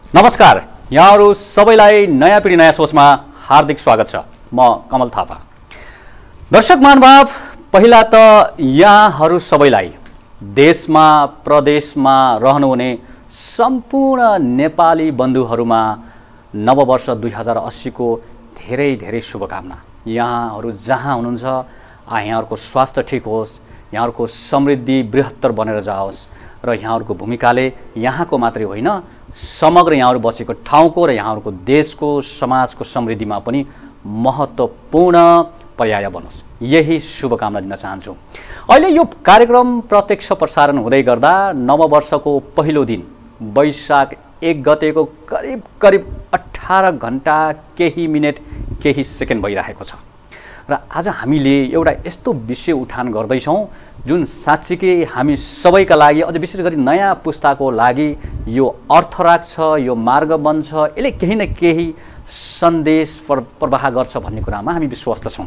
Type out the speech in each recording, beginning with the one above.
नमस्कार, यहाँहरू सबैलाई नयाँ पिढी नयाँ सोचमा हार्दिक स्वागत छ। म कमल थापा। दर्शक महानुभाव, पहिला त यहाँहरू सबैलाई देशमा प्रदेशमा रहनुहुने सम्पूर्ण नेपाली बन्धुहरूमा नववर्ष 2080 को धेरै धेरै शुभकामना। यहाँहरू जहाँ हुनुहुन्छ यहाँहरूको स्वास्थ्य ठिक होस्, यहाँहरूको समृद्धि बृहत्तर बनेर जाओस् र यहाँहरूको भूमिकाले यहाँको मात्रै होइन समग्र यहाँहरू बसेको ठाउँको र यहाँहरूको देशको समाजको समृद्धिमा पनि महत्त्वपूर्ण पर्याय बनोस्, यही शुभकामना दिन चाहन्छु। अहिले यो कार्यक्रम प्रत्यक्ष प्रसारण हुँदै गर्दा नववर्षको पहिलो दिन वैशाख 1 गतेको करिब 18 घण्टा केही मिनेट केही सेकेन्ड भइरहेको छ र आज हामीले एउटा यस्तो विषय उठान गर्दैछौँ जुन साँच्चीकै हामी सबैका लागि, अझ विशेष गरी नयाँ पुस्ताको लागि यो अर्थ राख्छ, यो मार्ग बन्छ, यसले केही न केही सन्देश प्रवाह गर्छ भन्ने कुरामा हामी विश्वस्त छौँ।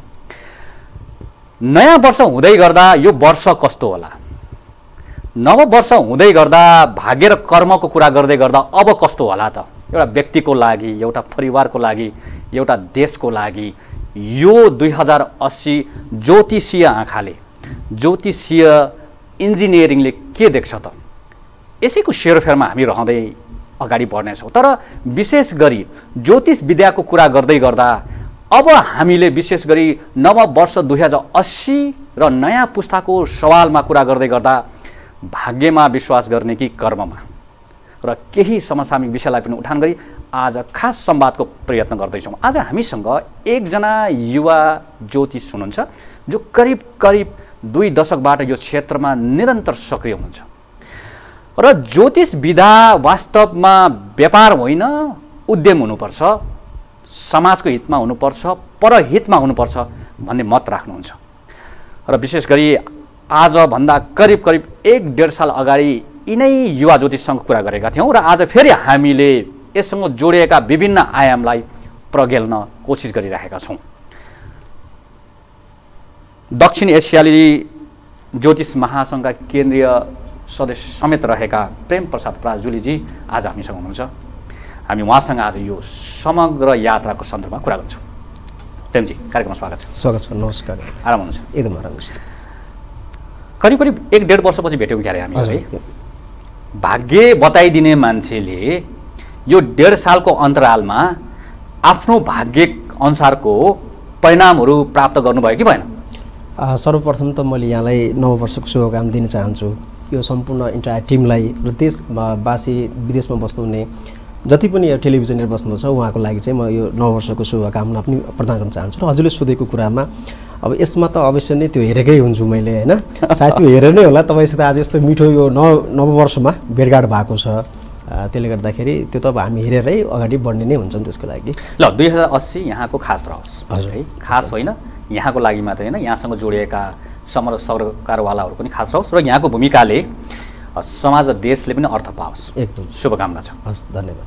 नयाँ वर्ष हुँदै गर्दा यो वर्ष कस्तो होला, नव वर्ष हुँदै गर्दा भाग्य र कर्मको कुरा गर्दै गर्दा अब कस्तो होला त, एउटा व्यक्तिको लागि, एउटा परिवारको लागि, एउटा देशको लागि यो 2080 ज्योतिषीय आँखाले, ज्योतिषीय इन्जिनियरिङले के देख्छ त, यसैको सेरोफेरमा हामी रहँदै अगाडि बढ्नेछौँ। तर विशेष गरी ज्योतिष विद्याको कुरा गर्दै गर्दा अब हामीले विशेष गरी नव वर्ष 2080 र नयाँ पुस्ताको सवालमा कुरा गर्दै गर्दा भाग्यमा विश्वास गर्ने कि कर्ममा र केही समसामयिक विषयलाई पनि उठान गरी आज खास संवादको प्रयत्न गर्दैछौँ। आज हामीसँग एकजना युवा ज्योतिष हुनुहुन्छ जो करिब 2 दशकबाट यो क्षेत्रमा निरन्तर सक्रिय हुनुहुन्छ र ज्योतिष विधा वास्तवमा व्यापार होइन, उद्यम हुनुपर्छ, समाजको हितमा हुनुपर्छ, परहितमा हुनुपर्छ भन्ने मत राख्नुहुन्छ र विशेष गरी आजभन्दा करिब 1-1.5 साल अगाडि यिनै युवा ज्योतिषसँग कुरा गरेका थियौँ र आज फेरि हामीले यससँग जोडिएका विभिन्न आयामलाई प्रगेल्न कोसिस गरिरहेका छौँ। दक्षिण एसियाली ज्योतिष महासङ्घका केन्द्रीय सदस्य समेत रहेका प्रेम प्रसाद पराजुलीजी आज हामीसँग हुनुहुन्छ। हामी उहाँसँग आज यो समग्र यात्राको सन्दर्भमा कुरा गर्छौँ। प्रेमजी, कार्यक्रममा स्वागत छ। स्वागत छ। नमस्कार। आराम हुनुहुन्छ? एकदम आराम छ। करिब 1-1.5 वर्षपछि भेट्यौँ क्यारे हामी है। भाग्य बताइदिने मान्छेले यो 1.5 सालको अन्तरालमा आफ्नो भाग्य अनुसारको परिणामहरू प्राप्त गर्नुभयो कि भएन? सर्वप्रथम त मैले यहाँलाई नववर्षको शुभकामना दिन चाहन्छु। यो सम्पूर्ण इन्टायर टिमलाई र देशवासी विदेशमा बस्नुहुने जति पनि टेलिभिजन हेरेर बस्नुहुन्छ उहाँको लागि चाहिँ म यो नववर्षको शुभकामना पनि प्रदान गर्न चाहन्छु। र हजुरले सोधेको कुरामा अब यसमा त अवश्य नै त्यो हेरेकै हुन्छु मैले, होइन? सायद त्यो हेरेर नै होला तपाईँसित आज यस्तो मिठो यो नववर्षमा भेटघाट भएको छ। त्यसले गर्दाखेरि त्यो त अब हामी हेरेरै अगाडि बढ्ने नै हुन्छ त्यसको लागि। ल, 2080 यहाँको खास रहोस्। हजुर है, खास होइन, यहाँको लागि मात्रै होइन, यहाँसँग जोडिएका समग्र सरकारवालाहरू पनि खास रहोस् र यहाँको भूमिकाले समाज र देशले पनि अर्थ पाओस्। एकदम शुभकामना छ। हस्, धन्यवाद।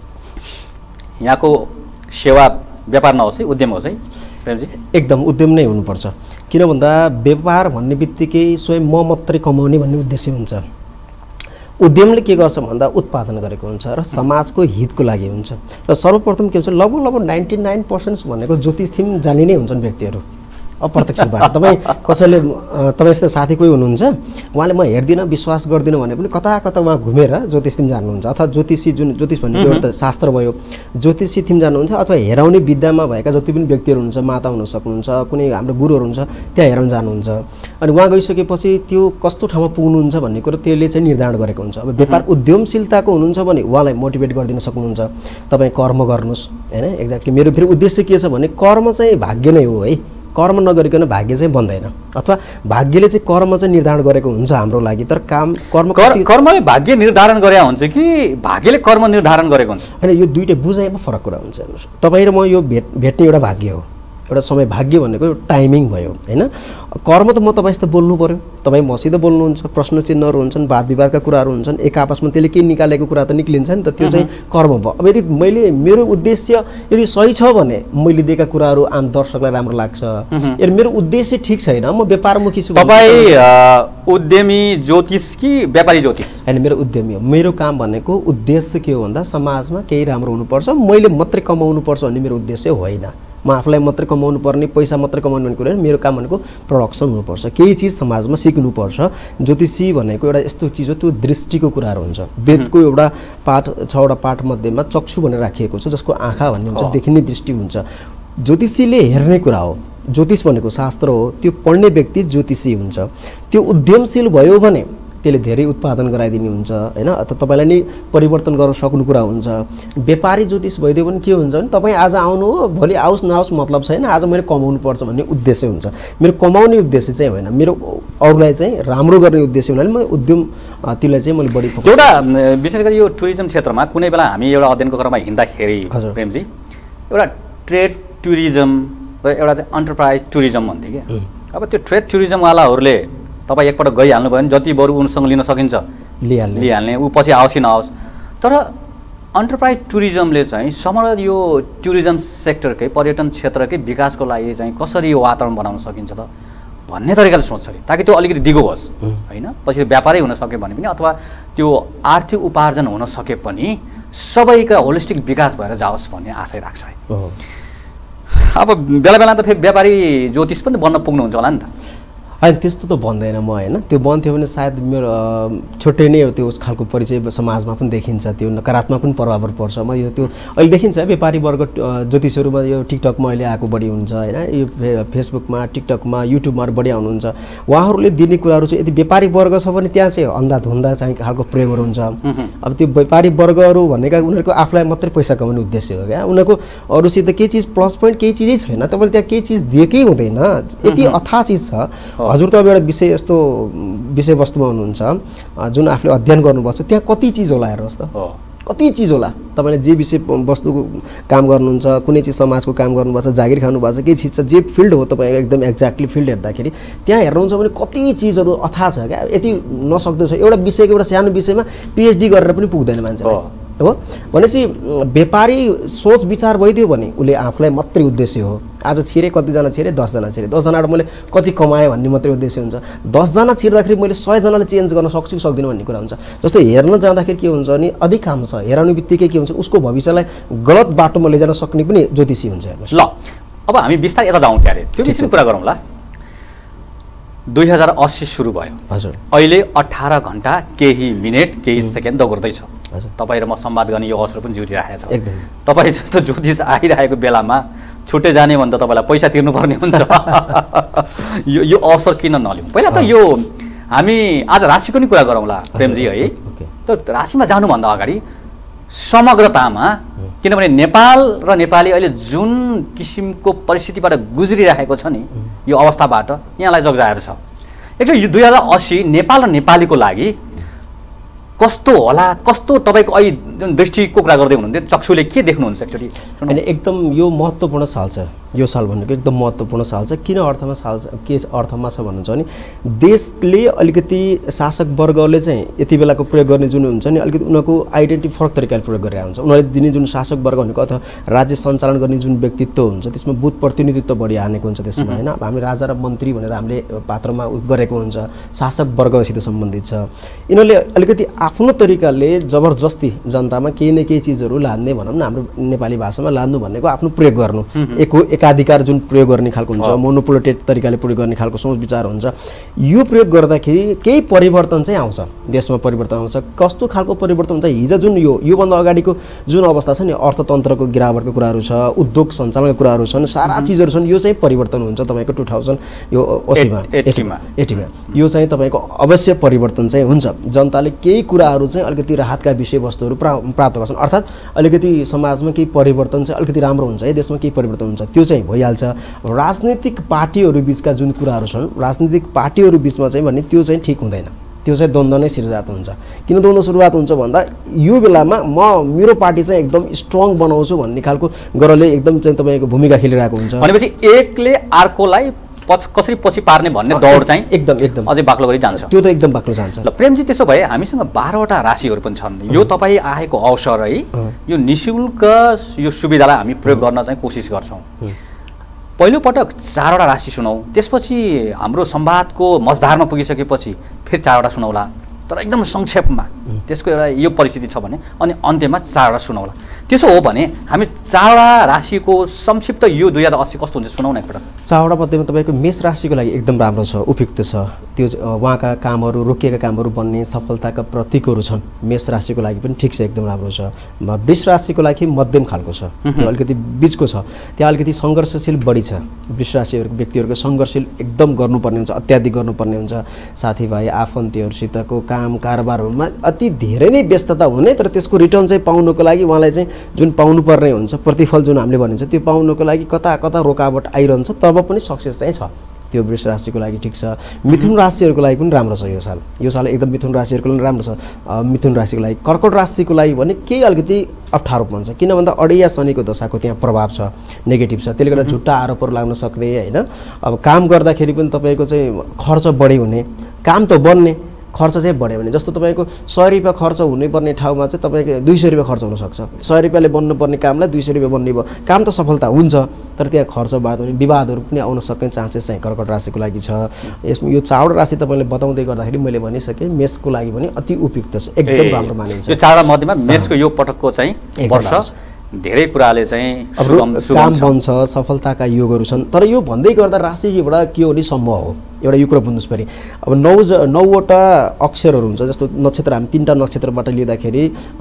यहाँको सेवा व्यापार नहोस् है, उद्यम होस् है प्रेमजी? एकदम उद्यम नै हुनुपर्छ। किन भन्दा व्यापार भन्ने बित्तिकै स्वयं म मात्रै कमाउने भन्ने उद्देश्य हुन्छ। उद्यमले के गर्छ भन्दा उत्पादन गरेको हुन्छ र समाजको हितको लागि हुन्छ। र सर्वप्रथम के हुन्छ, लगभग 99% भनेको ज्योतिष थिम जाने नै हुन्छन् व्यक्तिहरू अप्रत्यक्षबाट। तपाईँ कसैले तपाईँसित साथी कोही हुनुहुन्छ, उहाँले म हेर्दिनँ विश्वास गर्दिनँ भने पनि कता कता उहाँ घुमेर ज्योतिष थिम जान्नुहुन्छ, अथवा ज्योतिषी जुन ज्योतिष भनेको एउटा शास्त्र भयो, ज्योतिषी थिम जान्नुहुन्छ, अथवा हेराउने विद्यामा भएका जति पनि व्यक्तिहरू हुनुहुन्छ, माता हुन सक्नुहुन्छ, कुनै हाम्रो गुरुहरू हुन्छ, त्यहाँ हेराउन जानुहुन्छ। अनि उहाँ गइसकेपछि त्यो कस्तो ठाउँमा पुग्नुहुन्छ भन्ने कुरो त्यसले चाहिँ निर्धारण गरेको हुन्छ। अब व्यापार उद्यमशीलताको हुनुहुन्छ भने उहाँलाई मोटिभेट गरिदिन सक्नुहुन्छ, तपाईँ कर्म गर्नुहोस्, होइन? एक्ज्याक्टली मेरो फेरि उद्देश्य के छ भने कर्म चाहिँ भाग्य नै हो है। कर्म नगरिकन भाग्य चाहिँ बन्दैन, अथवा भाग्यले चाहिँ कर्म चाहिँ निर्धारण गरेको हुन्छ हाम्रो लागि। तर कर्मले भाग्य निर्धारण गरे हुन्छ कि भाग्यले कर्म निर्धारण गरेको हुन्छ? होइन, यो दुईटै बुझाइमा फरक कुरा हुन्छ। हेर्नुहोस्, तपाईँ र म यो भेट्ने एउटा भाग्य हो, एउटा समय भाग्य भनेको टाइमिङ भयो हैन। कर्म त म तपाईसित बोल्नु पर्यो, तपाईँ मसित बोल्नुहुन्छ, प्रश्न चिन्हहरू हुन्छन्, वाद विवादका कुराहरू हुन्छन्, एक आपसमा त्यसले के निकालेको कुरा त निक्लिन्छ नि त, त्यो चाहिँ कर्म भयो। अब यदि मैले मेरो उद्देश्य यदि सही छ भने मैले दिएका कुराहरू आम दर्शकलाई राम्रो लाग्छ, यदि मेरो उद्देश्य ठिक छैन, म व्यापारमुखी छु। तपाईँ उद्यमी ज्योतिष कि व्यापारी ज्योतिष? हैन, मेरो उद्यमी हो। मेरो काम भनेको उद्देश्य के हो भन्दा समाजमा केही राम्रो हुनुपर्छ, मैले मात्रै कमाउनुपर्छ भन्ने मेरो उद्देश्य होइन। म आफूलाई मात्रै कमाउनु पर्ने, पैसा मात्रै कमाउनु भन्ने कुरा होइन। मेरो काम भनेको प्रोडक्सन हुनुपर्छ, केही चिज समाजमा सिक्नुपर्छ। ज्योतिषी भनेको एउटा यस्तो चिज हो, त्यो दृष्टिको कुराहरू हुन्छ। वेदको एउटा पाठ 6वटा पाठ मध्येमा चक्षु भनेर राखिएको छ, जसको आँखा भन्ने हुन्छ, देखिने दृष्टि हुन्छ। ज्योतिषीले हेर्ने कुरा हो, ज्योतिष भनेको शास्त्र हो, त्यो पढ्ने व्यक्ति ज्योतिषी हुन्छ। त्यो उद्यमशील भयो भने त्यसले धेरै उत्पादन गराइदिने हुन्छ हैन, अथवा तपाईलाई नै परिवर्तन गर्न सक्ने कुरा हुन्छ। व्यापारी ज्योतिष भइदियो भने के हुन्छ भने तपाईँ आज आउनु हो, भोलि आओस् नआओस् मतलब छैन, आज मैले कमाउनु पर्छ भन्ने उद्देश्य हुन्छ। मेरो कमाउने उद्देश्य चाहिँ होइन, मेरो अरूलाई चाहिँ राम्रो गर्ने उद्देश्य हुनाले म उद्यमतिलाई चाहिँ मैले बढी फोकस। एउटा विशेष गरी यो टुरिज्म क्षेत्रमा कुनै बेला हामी एउटा अध्ययनको क्रममा हिँड्दाखेरि प्रेमजी, एउटा ट्रेड टुरिज्म र एउटा चाहिँ एन्टरप्राइज टुरिज्म भन्थे क्या। अब त्यो ट्रेड टुरिज्मवालाहरूले तपाईँ एकपल्ट गइहाल्नु भयो भने जति बरु उनसँग लिन सकिन्छ लिइहाल्ने, ऊ पछि आओस् नआओस्। तर एन्टरप्राइज टुरिज्मले चाहिँ समग्र यो टुरिज्म सेक्टरकै, पर्यटन क्षेत्रकै विकासको लागि चाहिँ कसरी यो वातावरण बनाउन सकिन्छ त भन्ने तरिकाले सोच्छ अरे, ताकि त्यो अलिकति दिगो होस् होइन। पछि व्यापारै हुन सक्यो भने पनि, अथवा त्यो आर्थिक उपार्जन हुन सके पनि सबैका होलिस्टिक विकास भएर जाओस् भन्ने आशय राख्छ है। अब बेला बेला त फेरि व्यापारी ज्योतिष पनि बन्न पुग्नुहुन्छ होला नि त? होइन, त्यस्तो त भन्दैन म होइन। त्यो बन्थ्यो भने सायद मेरो छुट्टै नै त्यो उस खालको परिचय समाजमा पनि देखिन्छ, त्यो नकारात्मक पनि प्रभावहरू पर्छ। म यो त्यो अहिले देखिन्छ व्यापारी वर्ग ज्योतिषहरूमा यो टिकटकमा अहिले आएको बढी हुन्छ होइन, यो फेसबुकमा, टिकटकमा, युट्युबमा बढी आउनुहुन्छ। उहाँहरूले दिने कुराहरू चाहिँ यदि व्यापारी वर्ग छ भने त्यहाँ चाहिँ अन्धाधुन्दा चाहिँ खालको प्रयोगहरू हुन्छ। अब त्यो व्यापारी वर्गहरू भनेका उनीहरूको आफूलाई मात्रै पैसा कमाउने उद्देश्य हो क्या। उनीहरूको अरूसित केही चिज प्लस पोइन्ट केही चिजै छैन, तपाईँले त्यहाँ केही चिज दिएकै हुँदैन, यति अथाह चिज छ। हजुर त अब एउटा विषय यस्तो विषयवस्तुमा हुनुहुन्छ जुन आफूले अध्ययन गर्नुपर्छ, त्यहाँ कति चिज होला हेर्नुहोस् त, कति चिज होला। तपाईँले जे विषय वस्तुको काम गर्नुहुन्छ, कुनै चिज समाजको काम गर्नुभएको छ, जागिर खानुभएको छ, केही चिज छ, जे फिल्ड हो तपाईँ एकदम एक्ज्याक्टली फिल्ड हेर्दाखेरि त्यहाँ हेर्नुहुन्छ भने कति चिजहरू अथाह छ क्या। यति नसक्दो छ एउटा विषयको, एउटा सानो विषयमा पिएचडी गरेर पनि पुग्दैन मान्छेलाई हो। भनेपछि व्यापारी सोच विचार भइदियो भने उसले आफूलाई मात्रै उद्देश्य हो। आज छिरे कतिजना छिरे, 10जना छिरे, 10जनाबाट मैले कति कमाएँ भन्ने मात्रै उद्देश्य हुन्छ। 10जना छिर्दाखेरि मैले 100जनाले चेन्ज गर्न सक्छु कि सक्दिनँ भन्ने कुरा हुन्छ। जस्तो हेर्न जाँदाखेरि के हुन्छ भने अधिकांश हेराउने बित्तिकै के हुन्छ, उसको भविष्यलाई गलत बाटोमा लैजान सक्ने पनि ज्योतिषी हुन्छ हेर्नुहोस्। ल अब हामी बिस्तारै यता जाउँ क्यारे, त्यो विषयमा कुरा गरौँला। 2080 सुरु भयो, हजुर। अहिले 18 घण्टा केही मिनेट केही सेकेन्ड दगुर्दैछ। तपाईँ र म संवाद गर्ने यो अवसर पनि जुटिरहेको छ। एकदम तपाईँ जस्तो ज्योतिष आइरहेको बेलामा छुट्टै जाने भने त तपाईँलाई पैसा तिर्नुपर्ने हुन्छ। यो अवसर किन नलिउँ? पहिला त यो हामी आज राशिको नि कुरा गरौँला प्रेमजी है। त राशिमा जानुभन्दा अगाडि समग्रतामा, किनभने नेपाल र नेपाली अहिले जुन किसिमको परिस्थितिबाट गुज्रिरहेको छ नि, यो अवस्थाबाट यहाँलाई जगजाहेर छ। एकचोटि यो 2080 नेपाल र नेपालीको लागि कस्तो होला, कस्तो तपाईँको अहिले जुन दृष्टिको कुरा गर्दै हुनुहुन्थ्यो, चक्षुले के देख्नुहुन्छ एकचोटि? होइन, एकदम यो महत्त्वपूर्ण साल छ। यो साल भनेको एकदम महत्त्वपूर्ण साल छ। किन अर्थमा साल छ, के अर्थमा छ भन्नुहुन्छ भने देशले अलिकति शासक वर्गले चाहिँ यति बेलाको प्रयोग गर्ने जुन हुन्छ नि, अलिकति उनीहरूको आइडेन्टिटी फरक तरिकाले प्रयोग गरिरहेको हुन्छ। उनीहरूले दिने जुन शासक वर्ग भनेको अथवा राज्य सञ्चालन गर्ने जुन व्यक्तित्व हुन्छ त्यसमा बुथ प्रतिनिधित्व बढी हानेको हुन्छ त्यसमा होइन। अब हामी राजा र मन्त्री भनेर हामीले पात्रमा गरेको हुन्छ, शासक वर्गसित सम्बन्धित छ। यिनीहरूले अलिकति आफ्नो तरिकाले जबरजस्ती जनतामा केही न केही चिजहरू लाद्ने, भनौँ न हाम्रो नेपाली भाषामा लाद्नु भनेको आफ्नो प्रयोग गर्नु, एकाधिकार जुन प्रयोग गर्ने खालको हुन्छ, मोनोपोलिटेड तरिकाले प्रयोग गर्ने खालको सोच विचार हुन्छ। यो प्रयोग गर्दाखेरि केही परिवर्तन चाहिँ आउँछ, देशमा परिवर्तन आउँछ। कस्तो खालको परिवर्तन हुन्छ? हिजो जुन योभन्दा अगाडिको जुन अवस्था छ नि, अर्थतन्त्रको गिरावटको कुराहरू छ, उद्योग सञ्चालनका कुराहरू छन्, सारा चिजहरू छन्, यो चाहिँ परिवर्तन हुन्छ तपाईँको 2080मा। यो चाहिँ तपाईँको अवश्य परिवर्तन चाहिँ हुन्छ। जनताले केही कुराहरू चाहिँ अलिकति राहतका विषयवस्तुहरू प्राप्त गर्छन्, अर्थात् अलिकति समाजमा केही परिवर्तन चाहिँ अलिकति राम्रो हुन्छ है, देशमा केही परिवर्तन हुन्छ, त्यो चाहिँ भइहाल्छ। राजनीतिक पार्टीहरू बिचका जुन कुराहरू छन्, राजनीतिक पार्टीहरू बिचमा चाहिँ भन्ने त्यो चाहिँ ठिक हुँदैन। त्यो चाहिँ द्वन्द्व नै सुरुवात हुन्छ। किन द्वन्द्व सुरुवात हुन्छ भन्दा यो बेलामा मेरो पार्टी चाहिँ एकदम स्ट्रङ बनाउँछु भन्ने खालको गरले एकदम चाहिँ तपाईँको भूमिका खेलिरहेको हुन्छ। भनेपछि एकले अर्कोलाई कसरी पछि पार्ने भन्ने दौड चाहिँ एकदम अझै बाक्लो गरी जान्छ। त्यो त एकदम बाक्लो जान्छ। ल प्रेमजी, त्यसो भए हामीसँग 12वटा राशिहरू पनि छन्। यो तपाईँ आएको अवसर है, यो निःशुल्क यो सुविधालाई हामी प्रयोग गर्न चाहिँ कोसिस गर्छौँ। पहिलोपटक 4वटा राशि सुनौँ, त्यसपछि हाम्रो संवादको मजदारमा पुगिसकेपछि फेरि 4वटा सुनौला, तर एकदम संक्षेपमा त्यसको एउटा यो परिस्थिति छ भने, अनि अन्त्यमा 4वटा सुनौला। त्यसो हो भने हामी 4वटा राशिको संक्षिप्त यो 2080 कस्तो हुन्छ सुनाउन एकपल्ट। 4वटा मध्येमा तपाईँको मेष राशिको लागि एकदम राम्रो छ, उपयुक्त छ। त्यो उहाँका कामहरू, रोकिएका कामहरू बन्ने सफलताका प्रतीकहरू छन्। मेष राशिको लागि पनि ठिक छ, एकदम राम्रो छ। वृष राशिको लागि मध्यम खालको छ, त्यो अलिकति बिचको छ। त्यहाँ अलिकति सङ्घर्षशील बढी छ। वृष राशिहरूको व्यक्तिहरूको सङ्घर्षशील एकदम गर्नुपर्ने हुन्छ, अत्याधिक गर्नुपर्ने हुन्छ। साथीभाइ आफन्तीहरूसितको काम कारोबारहरूमा अति धेरै नै व्यस्तता हुने, तर त्यसको रिटर्न चाहिँ पाउनको लागि उहाँलाई चाहिँ जुन पाउनुपर्ने हुन्छ प्रतिफल जुन हामीले भनिन्छ त्यो पाउनको लागि कता कता रोकावट आइरहन्छ, तब पनि सक्सेस चाहिँ छ। त्यो वृष राशिको लागि ठिक छ। मिथुन राशिहरूको लागि पनि राम्रो छ यो साल। यो साल एकदम मिथुन राशिहरूको लागि राम्रो छ। मिथुन राशिको लागि। कर्कट राशिको लागि भने केही अलिकति अप्ठ्यारो हुन्छ, किन भन्दा अडिया शनिको दशाको त्यहाँ प्रभाव छ, नेगेटिभ छ। त्यसले गर्दा झुट्टा आरोपहरू लाग्न सक्ने होइन। अब काम गर्दाखेरि पनि तपाईँको चाहिँ खर्च बढी हुने, काम त बन्ने, खर्च चाहिँ बढ्यो भने जस्तो तपाईँको 100 रुपियाँ खर्च हुनुपर्ने ठाउँमा चाहिँ तपाईँको 200 रुपियाँ खर्च हुनसक्छ। 100 रुपियाँले बन्नुपर्ने कामलाई 200 रुपियाँ बन्ने भयो, काम त सफलता हुन्छ, तर त्यहाँ खर्च बढ्यो भने विवादहरू पनि आउन सक्ने चान्सेस चाहिँ कर्कट राशिको लागि छ। यसमा यो 4वटा राशि तपाईँले बताउँदै गर्दाखेरि मैले भनिसकेँ, मेषको लागि पनि अति उपयुक्त छ, एकदम राम्रो मानिन्छ। यो 4वटा मध्येमा मेषको यो पटकको चाहिँ वर्ष धेरै कुराले चाहिँ काम बन्छ, सफलताका योगहरू छन्। तर यो भन्दै गर्दा राशि एउटा के हो नि समूह हो, एउटा यो कुरा बुझ्नुहोस् पऱ्यो। अब 9वटा अक्षरहरू हुन्छ, जस्तो नक्षत्र हामी 3टा नक्षत्रबाट लिँदाखेरि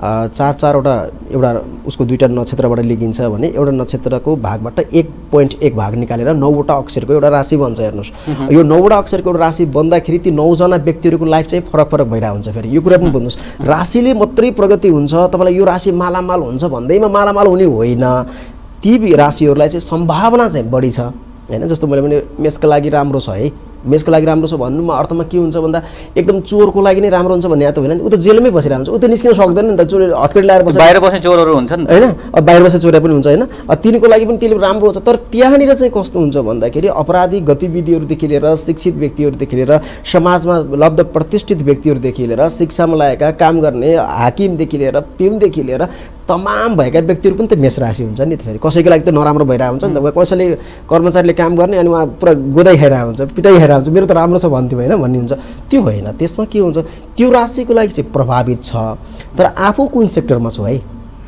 4-4वटा एउटा उसको 2टा नक्षत्रबाट लिइन्छ भने एउटा नक्षत्रको भागबाट 1.1 भाग निकालेर 9वटा अक्षरको एउटा राशि बन्छ। हेर्नुहोस्, यो 9वटा अक्षरको एउटा राशि बन्दाखेरि ती 9जना व्यक्तिहरूको लाइफ चाहिँ फरक भइरहेको हुन्छ। फेरि यो कुरा पनि बुझ्नुहोस्, राशिले मात्रै प्रगति हुन्छ, तपाईँलाई यो राशि मालामाल हुन्छ भन्दैमा मालामाल हुने होइन। ती राशिहरूलाई चाहिँ सम्भावना चाहिँ बढी छ होइन। जस्तो मैले भने मेषको लागि राम्रो छ है, मेषको लागि राम्रो छ भन्नुमा अर्थमा के हुन्छ भन्दा एकदम चोरको लागि नै राम्रो हुन्छ भन्ने त होइन। ऊ त जेलमै बसिरहेको हुन्छ, ऊ त निस्किन सक्दैन नि त, चोर हत्केडी ल्याएर बस्छ, बाहिर बस्ने चोरहरू हुन्छन् होइन, अब बाहिर बस्ने चोर पनि हुन्छ होइन। तिनको लागि पनि त्यसले राम्रो हुन्छ। तर त्यहाँनिर चाहिँ कस्तो हुन्छ भन्दाखेरि अपराधी गतिविधिहरूदेखि लिएर शिक्षित व्यक्तिहरूदेखि लिएर समाजमा लब्ध प्रतिष्ठित व्यक्तिहरूदेखि लिएर शिक्षामा लागेका काम गर्ने हाकिमदेखि लिएर पिएमदेखि लिएर तमाम भएका व्यक्तिहरू पनि त मेष राशि हुन्छ नि त। फेरि कसैको लागि त नराम्रो भइरहेको हुन्छ नि त। कसैले कर्मचारीले काम गर्ने अनि उहाँ पुरा गोदाइ खाइरहेको हुन्छ, पिटाइ खाइरहेको हुन्छ, मेरो त राम्रो छ भन्थ्यो होइन भन्ने हुन्छ। त्यो होइन, त्यसमा के हुन्छ, त्यो राशिको लागि चाहिँ प्रभावित छ। तर आफू कुन सेक्टरमा छु है,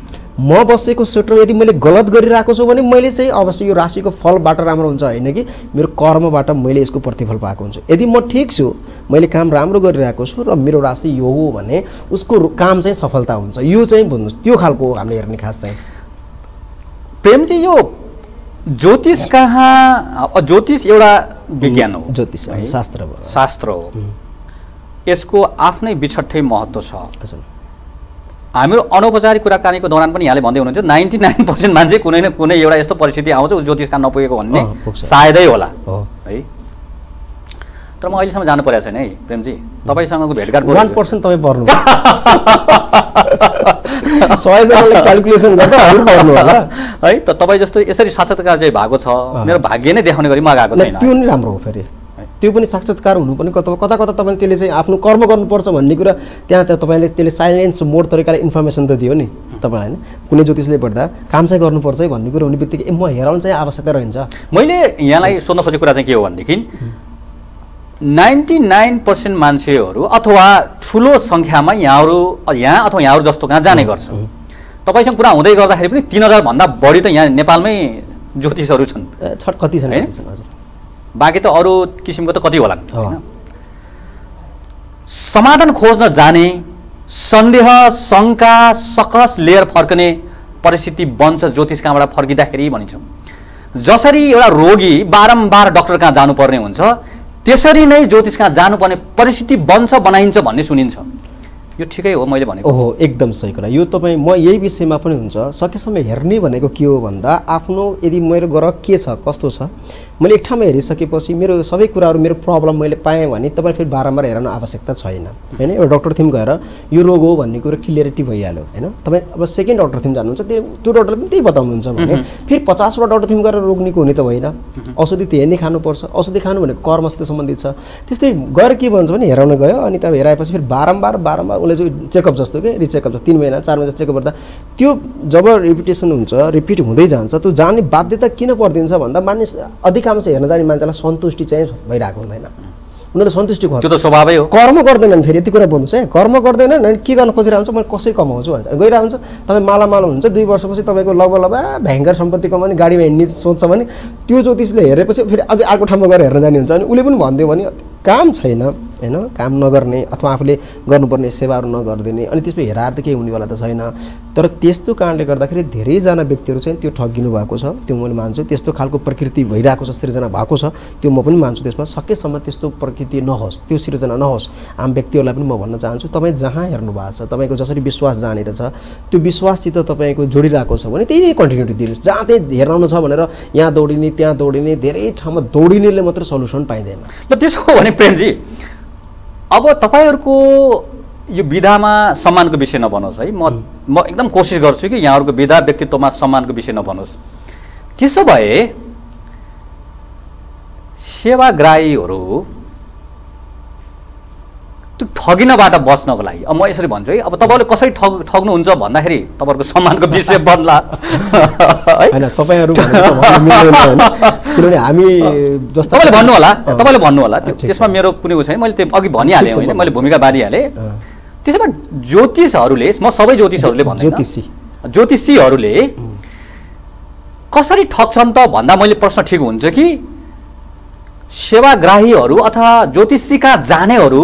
म बसेको सेक्टर यदि मैले गलत गरिरहेको छु भने मैले चाहिँ अवश्य यो राशिको फलबाट राम्रो हुन्छ होइन कि मेरो कर्मबाट मैले यसको प्रतिफल पाएको हुन्छु। यदि म ठिक छु, मैले काम राम्रो गरिरहेको छु र मेरो राशि यो हो भने उसको काम चाहिँ सफलता हुन्छ। यो चाहिँ बुझ्नुहोस्, त्यो खालको हामीले हेर्ने खास चाहिँ। प्रेमजी, यो ज्योतिष कहाँ, ज्योतिष एउटा विज्ञान हो, ज्योतिष शास्त्र हो, यसको आफ्नै बिछट्टै महत्त्व छ। हाम्रो अनौपचारिक कुराकानीको दौरान पनि यहाँले भन्दै हुनुहुन्छ 99% मान्छे कुनै न कुनै एउटा यस्तो परिस्थिति आउँछ उस ज्योतिष कहाँ नपुगेको भन्ने सायदै होला है। तर म अहिलेसम्म जानु परेको छैन है प्रेमजी, तपाईँसँगको भेटघाट 1% तपाईँ पर्नु 100 जनाले क्याल्कुलेसन गर्दा पर्नु होला है। त तपाईँ जस्तो यसरी साक्षात्कार चाहिँ भएको छ, मेरो भाग्य नै देखाउने गरी म गएको छैन। त्यो नि राम्रो हो, फेरि त्यो पनि साक्षात्कार हुनु पनि कता कता तपाईँले त्यसले चाहिँ आफ्नो कर्म गर्नुपर्छ भन्ने कुरा त्यहाँ त तपाईँले त्यसले साइलेन्स मोड तरिकाले इन्फर्मेसन त दियो नि तपाईँलाई होइन। कुनै ज्योतिषले पढ्दा काम चाहिँ गर्नुपर्छ है भन्ने कुरो हुने बित्तिकै म हेराउनु चाहिँ आवश्यकता रहन्छ। मैले यहाँलाई सोध्न खोजेको कुरा चाहिँ के हो भनेदेखि 99% मान्छेहरू अथवा ठुलो सङ्ख्यामा यहाँ अथवा यहाँहरू जस्तो कहाँ जाने गर्छ। तपाईँसँग कुरा हुँदै गर्दाखेरि पनि 3000 भन्दा बढी त यहाँ नेपालमै ज्योतिषहरू छन्, कति छन् हजुर, बाँकी त अरू किसिमको त कति होला हैन। समाधान खोज्न जाने, सन्देह शङ्का सकस लिएर फर्कने परिस्थिति बन्छ ज्योतिष कहाँबाट फर्किँदाखेरि भनिन्छ। जसरी एउटा रोगी बारम्बार डाक्टर कहाँ जानुपर्ने हुन्छ त्यसरी नै ज्योतिष कहाँ जानुपर्ने परिस्थिति बन्छ बनाइन्छ भन्ने सुनिन्छ। यो ठिकै हो मैले भनेको? ओहो, एकदम सही कुरा। यो तपाईँ म यही विषयमा पनि हुन्छ, सकेसम्म हेर्ने भनेको के हो भन्दा आफ्नो यदि मेरो ग्रह के छ कस्तो छ मैले एक ठाउँमा हेरिसकेपछि मेरो सबै कुराहरू मेरो प्रब्लम मैले पाएँ भने तपाईँ फेरि बारम्बार हेर्न आवश्यकता छैन होइन। एउटा डक्टर थिम गएर यो रोग हो भन्ने कुरो क्लियरिटी भइहाल्यो होइन। तपाईँ अब सेकेन्ड डक्टर थिम जानुहुन्छ, त्यो डक्टरले पनि त्यही बताउनुहुन्छ भने फेरि 50वटा डक्टर थिम गरेर रोग निको हुने त होइन। औषधि त्यही नै खानुपर्छ। औषधि खानु भनेको कर्मसित सम्बन्धित छ। त्यस्तै गएर के भन्छ भने हेराउन गयो अनि तपाईँ हेराएपछि फेरि बारम्बार उसले चाहिँ चेकअप जस्तो के रिचेकअप जस्तो 3 महिना 4 महिना चेकअप गर्दा त्यो जब रिपिटेसन हुन्छ, रिपिट हुँदै जान्छ, त्यो जाने बाध्यता किन परिदिन्छ भन्दा मानिस अधिकांश हेर्न जाने मान्छेलाई सन्तुष्टि चाहिँ भइरहेको हुँदैन। उनीहरूले सन्तुष्टि खोज्छ। त्यो त स्वाभाविक हो। कर्म गर्दैनन्। फेरि यति कुरा बोल्नुहोस् है, कर्म गर्दैनन् अनि के गर्न खोजिरहेको हुन्छ, मैले कसरी कमाउँछु भन्छ गइरहेको हुन्छ। तपाईँ मालामाल हुन्छ, 2 वर्षपछि तपाईँको लगभग भयङ्कर सम्पत्ति कमाउने गाडीमा हिँड्ने सोच्छ भने त्यो ज्योतिषले हेरेपछि फेरि अझै अर्को ठाउँमा गएर हेर्न जाने हुन्छ। अनि उसले पनि भनिदियो भने काम छैन होइन, काम नगर्ने अथवा आफूले गर्नुपर्ने सेवाहरू नगरिदिने अनि त्यसमा हेराएर त केही हुनेवाला त छैन। तर त्यस्तो कारणले गर्दाखेरि धेरैजना व्यक्तिहरू चाहिँ त्यो ठगिनु भएको छ, त्यो मैले मान्छु। त्यस्तो खालको प्रकृति भइरहेको छ, सिर्जना भएको छ, त्यो म पनि मान्छु। त्यसमा सकेसम्म त्यस्तो प्रकृति नहोस्, त्यो सिर्जना नहोस्। आम व्यक्तिहरूलाई पनि म भन्न चाहन्छु, तपाईँ जहाँ हेर्नु भएको छ, तपाईँको जसरी विश्वास जानेर छ, त्यो विश्वाससित तपाईँको जोडिरहेको छ भने त्यही नै कन्टिन्युटी दिनुहोस्। जहाँ त्यही हेर्नु छ भनेर यहाँ दौडिने त्यहाँ दौडिने, धेरै ठाउँमा दौडिनेले मात्र सल्युसन पाइँदैन। ल त्यसो हो भने प्रेमजी, अब तपाईँहरूको यो विधामा सम्मानको विषय नबनोस् है। म एकदम कोसिस गर्छु कि यहाँहरूको विधा व्यक्तित्वमा सम्मानको विषय नबनोस्। त्यसो भए सेवाग्राहीहरू त्यो ठगिनबाट बच्नको लागि अब म यसरी भन्छु है, अब तपाईँले कसरी ठग्नुहुन्छ भन्दाखेरि तपाईँहरूको सम्मानको विषय बन्ला होइन। तपाईँहरू किनभने हामी जस्तो तपाईँले भन्नु होला त्यसमा मेरो कुनै छैन। मैले त्यो अघि भनिहालेँ होइन, मैले भूमिका बाँधिहालेँ। त्यसो भए ज्योतिषहरूले, म सबै ज्योतिषहरूले भन्दैन, ज्योतिषीहरूले कसरी ठग्छन् त भन्दा मैले प्रश्न ठिक हुन्छ कि सेवाग्राहीहरू अथवा ज्योतिषीका जानेहरू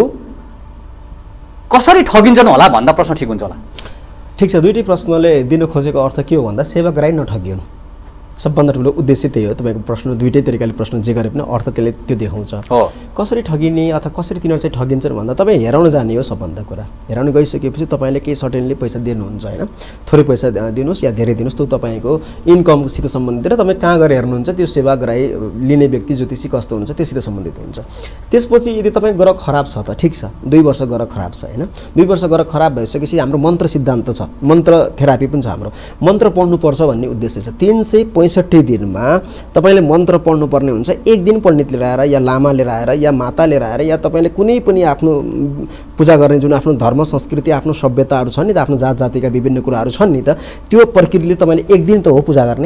कसरी ठगिन्छन् होला भन्दा प्रश्न ठिक हुन्छ होला? ठिक छ, दुईटै प्रश्नले दिन खोजेको अर्थ के हो भन्दा सेवाग्राही नठगिनु सबभन्दा ठुलो उद्देश्य त्यही हो। तपाईँको प्रश्न दुईटै तरिकाले प्रश्न जे गरे पनि अर्थ त्यसले त्यो देखाउँछ। कसरी ठगिने अथवा कसरी तिनीहरू चाहिँ ठगिन्छन् भन्दा तपाईँ हेराउन जाने हो सबभन्दा कुरा। हेराउन गइसकेपछि तपाईँले केही सर्टेनली पैसा दिनुहुन्छ होइन, थोरै पैसा दिनुहोस् या धेरै दिनुहोस्, त्यो तपाईँको इन्कमसित सम्बन्धित र तपाईँ कहाँ गएर हेर्नुहुन्छ त्यो सेवाग्राही लिने व्यक्ति ज्योतिषी कस्तो हुन्छ त्यससित सम्बन्धित हुन्छ। त्यसपछि यदि तपाईँ ग्रह खराब छ त ठिक छ, 2 वर्ष ग्रह खराब छ होइन, 2 वर्ष ग्रह खराब भइसकेपछि हाम्रो मन्त्र सिद्धान्त छ, मन्त्र थेरापी पनि छ हाम्रो। मन्त्र पढ्नुपर्छ भन्ने उद्देश्य छ। 365 दिनमा तपाईँले मन्त्र पढ्नुपर्ने हुन्छ। 1 दिन पण्डित लिएर आएर या लामा लिएर आएर या माता लिएर आएर या तपाईँले कुनै पनि आफ्नो पूजा गर्ने जुन आफ्नो धर्म संस्कृति आफ्नो सभ्यताहरू छन् नि त, आफ्नो जात जातिका विभिन्न कुराहरू छन् नि त, त्यो प्रकृतिले तपाईँले 1 दिन त हो पूजा गर्ने,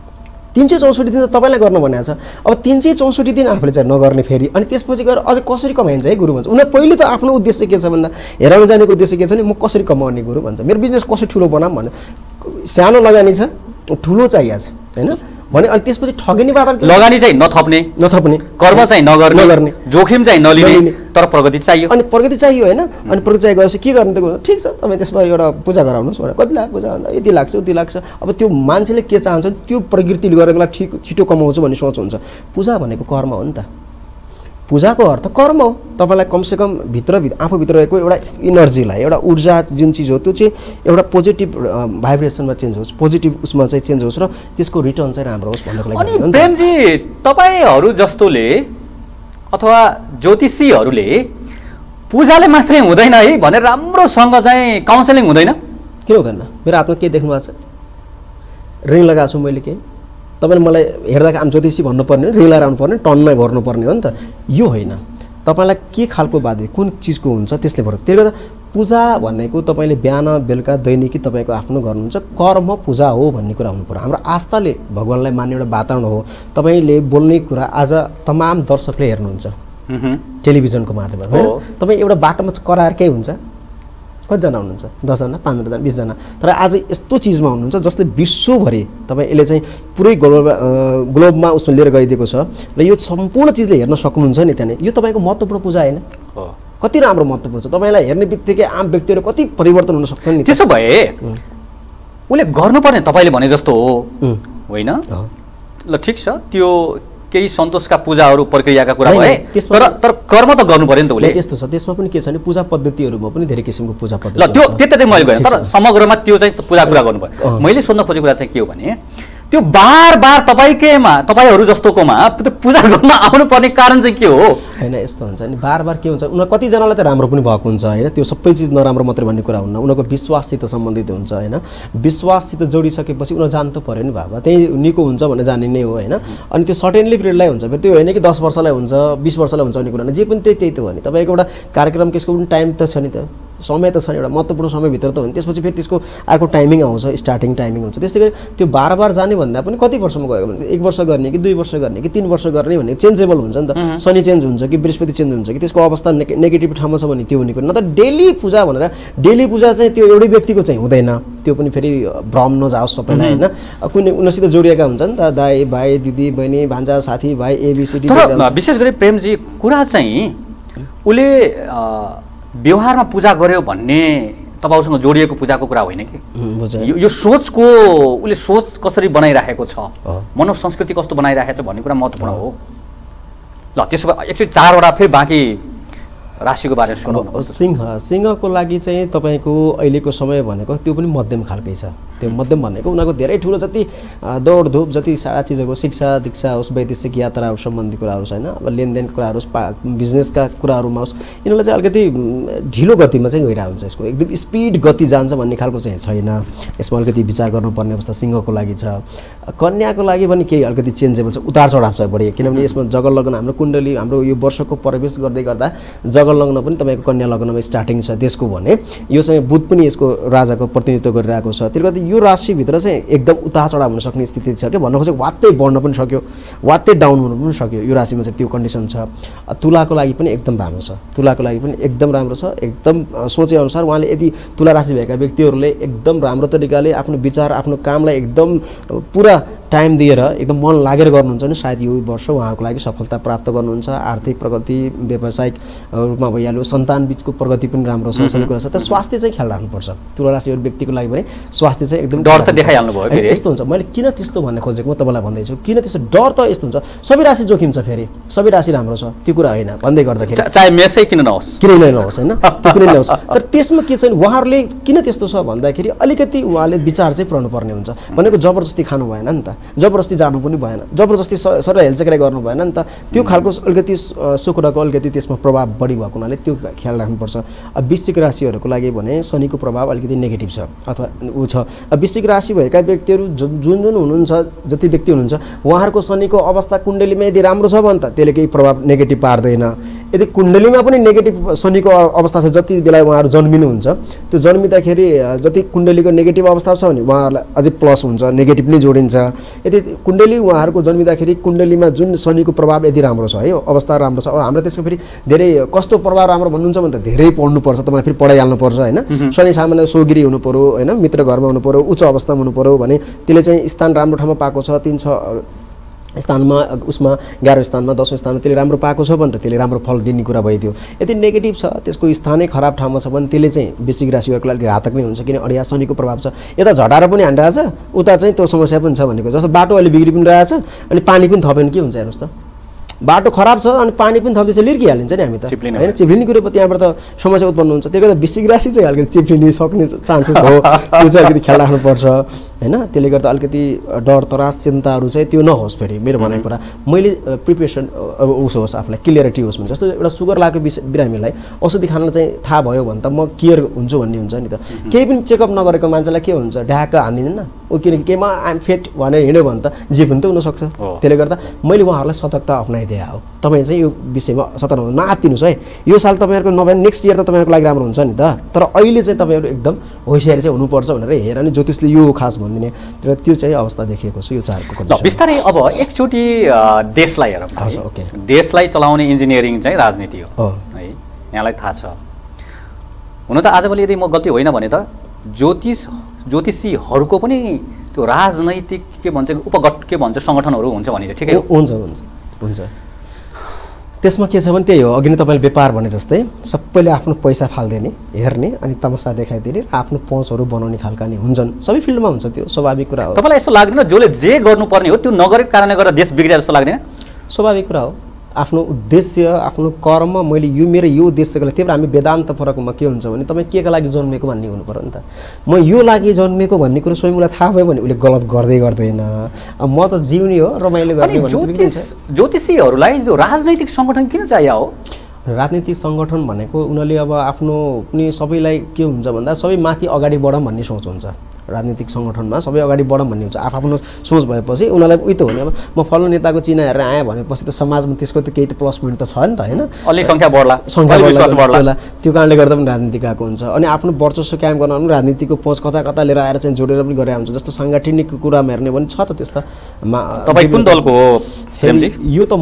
364 दिन त तपाईँलाई गर्न भनेको छ। अब 364 दिन आफूले चाहिँ नगर्ने फेरि अनि त्यसपछि गएर अझै कसरी कमाइन्छ है गुरु भन्छ। उनीहरू पहिले त आफ्नो उद्देश्य के छ भन्दा हेराउन जानेको उद्देश्य के छ भने म कसरी कमाउने गुरु भन्छ, मेरो बिजनेस कसरी ठुलो बनाऊँ भने सानो लगानी छ ठुलो चाहिएको छ होइन भने। अनि त्यसपछि ठगिने वातावरण, लगानी चाहिँ नथप्ने, कर्म चाहिँ नगर्ने, जोखिम चाहिँ नलिने, तर प्रगति चाहियो। अनि प्रगति चाहियो होइन। अनि प्रगति चाहिँ गएपछि के गर्ने त ठिक छ, तपाईँ त्यसमा एउटा पूजा गराउनुहोस् भने कति लाग्छ पूजा भन्दा यति लाग्छ उति लाग्छ। अब त्यो मान्छेले के चाहन्छ त्यो प्रकृतिले गरेकोलाई ठिक छिटो कमाउँछु भन्ने सोच हुन्छ। पूजा भनेको कर्म हो नि त, पूजाको अर्थ कर्म हो। तपाईँलाई कमसेकम आफूभित्र रहेको एउटा इनर्जीलाई, एउटा ऊर्जा जुन चिज हो त्यो चाहिँ एउटा पोजिटिभ भाइब्रेसनमा चेन्ज होस्, पोजिटिभ उसमा चाहिँ चेन्ज होस् र त्यसको रिटर्न चाहिँ राम्रो होस् भन्नको लागि। अनि प्रेमजी, तपाईँहरू जस्तोले अथवा ज्योतिषीहरूले पूजाले मात्रै हुँदैन है भनेर राम्रोसँग चाहिँ काउन्सिलिङ हुँदैन? किन हुँदैन? मेरो हातमा के देख्नु भएको छ? रिङ लगाएको छु मैले केही, तपाईँले मलाई हेर्दा आम ज्योतिषी भन्नुपर्ने हो, रिङ लगाएर आउनुपर्ने, टन्नै भर्नुपर्ने हो नि त, यो होइन। तपाईँलाई के खालको बाध्य कुन चिजको हुन्छ त्यसले भर्नु। त्यसले गर्दा पूजा भनेको तपाईँले बिहान बेलुका दैनिकी तपाईँको आफ्नो गर्नुहुन्छ, कर्म पूजा हो भन्ने कुरा हुनु पर्यो। हाम्रो आस्थाले भगवान्लाई मान्ने एउटा वातावरण हो। तपाईँले बोल्ने कुरा आज तमाम दर्शकले हेर्नुहुन्छ टेलिभिजनको माध्यमबाट होइन। तपाईँ एउटा बाटोमा कराएर केही हुन्छ, कतिजना हुनुहुन्छ? 10 जना 15 जना 20 जना। तर आज यस्तो चिजमा हुनुहुन्छ जसले विश्वभरि तपाईँ यसले चाहिँ पुरै ग्लोबमा उसमा लिएर गइदिएको छ र यो सम्पूर्ण चिजले हेर्न सक्नुहुन्छ नि त्यहाँ। यो तपाईँको महत्त्वपूर्ण पूजा होइन? कति राम्रो महत्त्वपूर्ण छ। तपाईँलाई हेर्ने बित्तिकै आम व्यक्तिहरू कति परिवर्तन हुन सक्छन् नि। त्यसो भए उसले गर्नुपर्ने तपाईँले भने जस्तो हो होइन? ल ठिक छ, त्यो केही सन्तोषका पूजाहरू प्रक्रियाका कुरा होइन, भए त्यसमा तर कर्म त गर्नु पर्यो नि त उसले। त्यस्तो छ, त्यसमा पनि के छ भने पूजा पद्धतिहरूमा पनि धेरै किसिमको पूजा पद्धति ल त्यो हुन्छ। त्यतै मैले गएँ ठिक तर छ। समग्रमा त्यो चाहिँ पूजा कुरा गर्नु पर्यो। मैले सोध्न खोजेको कुरा चाहिँ के हो भने त्यो बार तपाईँहरू जस्तोकोमा त्यो पूजा गर्न आउनुपर्ने कारण चाहिँ के हो? होइन यस्तो हुन्छ नि, बार के हुन्छ, उनीहरू कतिजनालाई त राम्रो पनि भएको हुन्छ होइन, त्यो सबै चिज नराम्रो मात्रै भन्ने कुरा हुन्न, उनीहरूको विश्वाससित सम्बन्धित हुन्छ होइन। विश्वाससित जोडिसकेपछि उनीहरू जान त पऱ्यो नि बाबा, त्यही निको हुन्छ भनेर जाने नै हो होइन। अनि त्यो सर्टेनली पिरियडलाई हुन्छ, फेरि त्यो होइन कि 10 वर्षलाई हुन्छ 20 वर्षलाई हुन्छ भन्ने कुरा होइन, जे पनि त्यही त हो नि। तपाईँको एउटा कार्यक्रम त्यसको पनि टाइम त छ नि त, समय त छ नि, एउटा महत्त्वपूर्ण समयभित्र त हो नि। त्यसपछि फेरि त्यसको अर्को टाइमिङ आउँछ, स्टार्टिङ टाइमिङ हुन्छ। त्यस्तै गरी त्यो बार जाने भन्दा पनि कति वर्षमा गयो भने 1 वर्ष गर्ने कि 2 वर्ष गर्ने कि 3 वर्ष गर्ने भन्ने चेन्जेबल हुन्छ नि त। शनि चेन्ज हुन्छ कि बृहस्पति चेन्ज हुन्छ कि त्यसको अवस्था नेगेटिभ ठाउँमा छ भने त्यो हुने कुरा, न त डेली पूजा भनेर डेली पूजा चाहिँ त्यो एउटै व्यक्तिको चाहिँ हुँदैन, त्यो पनि फेरि भ्रम नजाओस् सबैलाई होइन। कुनै उनीसित जोडिएका हुन्छ नि त, दाइ भाइ दिदी बहिनी भान्जा साथी भाइ एबिसिडी। तर विशेष गरी प्रेमजी कुरा चाहिँ उसले व्यवहारमा पूजा गर्यो भन्ने तपाईँसँग जोडिएको पूजाको कुरा होइन कि यो सोचको उसले सोच कसरी बनाइराखेको छ, मनोसंस्कृति कस्तो बनाइराखेको छ भन्ने कुरा महत्त्वपूर्ण हो। ल त्यसो भए एकचोटि 4वटा फेरि बाँकी राशिको बारेमा सुनाउनु। सिंहको लागि चाहिँ तपाईँको अहिलेको समय भनेको त्यो पनि मध्यम खालकै छ। त्यो मध्यम भनेको उनीहरूको धेरै ठुलो जति दौडधुप जति सारा चिजहरूको शिक्षा दीक्षा होस्, वैदेशिक यात्राहरू सम्बन्धी कुराहरू छैन, अब लेनदेनको कुराहरू होस्, बिजनेसका कुराहरूमा होस्, यिनीहरूलाई चाहिँ अलिकति ढिलो गतिमा चाहिँ गइरहेको हुन्छ। यसको एकदम स्पिड गति जान्छ भन्ने खालको चाहिँ छैन, यसमा अलिकति विचार गर्नुपर्ने अवस्था सिंहको लागि छ। कन्याको लागि पनि केही अलिकति चेन्जेबल छ, उतार चढाव छ बढी, किनभने यसमा जगल लग्न हाम्रो कुण्डली हाम्रो यो वर्षको प्रवेश गर्दै गर्दा जगल लग्न पनि तपाईँको कन्या लग्नमा स्टार्टिङ छ त्यसको भने यो चाहिँ बुध पनि यसको राजाको प्रतिनिधित्व गरिरहेको छ। त्यसले गर्दा यो राशिभित्र चाहिँ एकदम उतार चढाव हुन सक्ने स्थिति छ क्या, भन्नु खोजेको वात्तै बढ्न पनि सक्यो, वात्तै डाउन हुन पनि सक्यो, यो राशिमा चाहिँ त्यो कन्डिसन छ। तुलाको लागि पनि एकदम राम्रो छ, तुलाको लागि पनि एकदम राम्रो छ, एकदम सोचेअनुसार उहाँले यदि तुला राशि भएका व्यक्तिहरूले एकदम राम्रो तरिकाले आफ्नो विचार आफ्नो कामलाई एकदम पुरा टाइम दिएर एकदम मन लागेर गर्नुहुन्छ भने सायद यो वर्ष उहाँहरूको लागि सफलता प्राप्त गर्नुहुन्छ। आर्थिक प्रगति व्यावसायिक रूपमा भइहाल्यो, सन्तान बिचको प्रगति पनि राम्रो छ, सबै कुरा छ। तर स्वास्थ्य चाहिँ ख्याल राख्नुपर्छ तुला राशि व्यक्तिको लागि भने, स्वास्थ्य चाहिँ एकदम डर त देखाइहाल्नु भयो फेरि यस्तो हुन्छ। मैले किन त्यस्तो भन्ने खोजेको म तपाईँलाई भन्दैछु, किन त्यस्तो डर त यस्तो हुन्छ, सबै राशि जोखिम छ, फेरि सबै राशि राम्रो छ त्यो कुरा होइन भन्दै गर्दाखेरि चाहे मेसै किन नहोस् होइन त्यो कुनै नहोस्। तर त्यसमा के छ भने उहाँहरूले किन त्यस्तो छ भन्दाखेरि अलिकति उहाँले विचार चाहिँ पुऱ्याउनु पर्ने हुन्छ। भनेको जबरजस्ती खानु भएन नि त, जबरजस्ती जानु पनि भएन, जबरजस्ती सर हेलचेक्राइ गर्नु भएन नि त, त्यो खालको अलिकति शुक्रको अलिकति त्यसमा प्रभाव बढी भएको हुनाले त्यो ख्याल राख्नुपर्छ। अब वृश्चिक राशिहरूको लागि भने शनिको प्रभाव अलिकति नेगेटिभ छ अथवा ऊ छ। अब वृश्चिक राशि भएका व्यक्तिहरू जुन हुनुहुन्छ, जति व्यक्ति हुनुहुन्छ उहाँहरूको शनिको अवस्था कुण्डलीमा यदि राम्रो छ भने त त्यसले केही प्रभाव नेगेटिभ पार्दैन। यदि कुण्डलीमा पनि नेगेटिभ शनिको अवस्था छ, जति बेला उहाँहरू जन्मिनुहुन्छ त्यो जन्मिँदाखेरि जति कुण्डलीको नेगेटिभ अवस्था छ भने उहाँहरूलाई अझै प्लस हुन्छ, नेगेटिभ नै जोडिन्छ। यदि कुण्डली उहाँहरूको जन्मिँदाखेरि कुण्डलीमा जुन शनिको प्रभाव यदि राम्रो छ है, अवस्था राम्रो छ, अब हाम्रो त्यसको फेरि धेरै कस्तो प्रभाव राम्रो भन्नुहुन्छ भने त धेरै पढ्नुपर्छ, तपाईँलाई फेरि पढाइहाल्नुपर्छ होइन। शनि सामान्य सोगिरी हुनु पऱ्यो होइन, मित्र घरमा हुनु पऱ्यो, उच्च अवस्थामा हुनु पऱ्यो भने त्यसले चाहिँ स्थान राम्रो ठाउँमा पाएको छ, 3-6 स्थानमा उसमा 11औं स्थानमा 10औं स्थानमा त्यसले राम्रो पाएको छ भने त त्यसले राम्रो फल दिने कुरा भइदियो। यदि नेगेटिभ छ, त्यसको स्थानै खराब ठाउँमा छ भने त्यसले चाहिँ वृश्चिक राशिहरूको लागि घातक नै हुन्छ, किन अडिया शनिको प्रभाव छ। यता झटाएर पनि हानिरहेछ, उता चाहिँ त्यो समस्या पनि छ भनेको जस्तो बाटो अहिले बिग्री पनि रहेछ अनि पानी पनि थपेन के हुन्छ हेर्नुहोस् त, बाटो खराब छ अनि पानी पनि थपेपछि लिर्किहालिन्छ नि हामी त होइन, चिप्लिने कुरो त्यहाँबाट त समस्या उत्पन्न हुन्छ। त्यही गर्दा वृश्चिक राशि चाहिँ अलिकति चिप्लिने सक्ने चान्सेस हो, त्यो चाहिँ अलिकति ख्याल राख्नुपर्छ होइन। त्यसले गर्दा अलिकति डर त्रास चिन्ताहरू चाहिँ त्यो नहोस्। फेरि मेरो भनेको कुरा मैले प्रिपेरेसन उसो होस्, आफूलाई क्लियरिटी होस् भने जस्तो एउटा सुगर लागेको बिरामीलाई औषधि खान चाहिँ थाहा भयो भने त म केयर हुन्छु भन्ने हुन्छ नि त। केही पनि चेकअप नगरेको मान्छेलाई के हुन्छ, ढ्याक्क हान्दिँदैन ऊ, किनकि केमा आइएम फिट भनेर हिँड्यो भने त जे पनि त हुनसक्छ। त्यसले गर्दा मैले उहाँहरूलाई सतर्कता अप्नाइदिए हो, तपाईँ चाहिँ यो विषयमा सतर्क हुनु नआत्तिनुहोस् है। यो साल तपाईँहरूको नभए नेक्स्ट इयर त तपाईँहरूको लागि राम्रो हुन्छ नि त, तर अहिले चाहिँ तपाईँहरू एकदम होसियारी चाहिँ हुनुपर्छ भनेर हेर नि ज्योतिषले यो खास भनिदिने, र त्यो चाहिँ अवस्था देखिएको छ यो 4को कन्डिसन। बिस्तारै अब एकचोटि देशलाई हेरौँ। ओके, देशलाई चलाउने इन्जिनियरिङ चाहिँ राजनीति हो है, यहाँलाई थाहा छ। हुन त आजभोलि यदि म गल्ती होइन भने त ज्योतिषीहरूको पनि त्यो राजनैतिक के भन्छ के भन्छ सङ्गठनहरू हुन्छ भने ठिकै हो? हुन्छ। त्यसमा के छ भने त्यही हो, अघि नै तपाईँले व्यापार भने जस्तै सबैले आफ्नो पैसा फाल्दिने, हेर्ने अनि तमासा देखाइदिने र आफ्नो पहुँचहरू बनाउने खालका नि हुन्छन्, सबै फिल्डमा हुन्छ, त्यो स्वाभाविक कुरा हो। तपाईँलाई यस्तो लाग्दैन जसले जे गर्नुपर्ने हो त्यो नगरेको कारणले गर्दा देश बिग्रिया जस्तो लाग्दैन? स्वाभाविक कुरा हो। आफ्नो उद्देश्य आफ्नो कर्म मैले यो मेरो यो उद्देश्यको लागि, त्यही भएर हामी वेदान्त फरकमा के हुन्छ भने तपाईँ के का लागि जन्मेको भन्ने हुनु पर्यो नि त। म यो लागि जन्मेको भन्ने कुरो स्वयं उसलाई थाहा भयो भने उसले गलत गर्दै गर्दैन। अब म त जिउने हो रमाइलो गर्ने भन्ने। ज्योतिषीहरूलाई जो राजनैतिक सङ्गठन किन चाहियो हो? राजनीतिक सङ्गठन भनेको उनीहरूले अब आफ्नो पनि सबैलाई के हुन्छ भन्दा सबै माथि अगाडि बढौँ भन्ने सोच हुन्छ। राजनीतिक सङ्गठनमा सबै अगाडि बढौँ भन्ने हुन्छ। आफ्नो सोच भएपछि उनीहरूलाई उही त हो नि। अब म फल्नु नेताको चिना हेरेर आएँ भनेपछि त समाजमा त्यसको त केही त प्लस पोइन्ट त छ नि त होइन। अलि सङ्ख्या बढ्ला, त्यो कारणले गर्दा पनि राजनीति आएको हुन्छ। अनि आफ्नो वर्चस्व कायम गर्न पनि राजनीतिको पहुँच कता कता लिएर आएर चाहिँ जोडेर पनि गरे हुन्छ। जस्तो साङ्गठनिक कुरामा हेर्ने भने छ त त्यस्ता। तपाईँ कुन दलको हो? यो त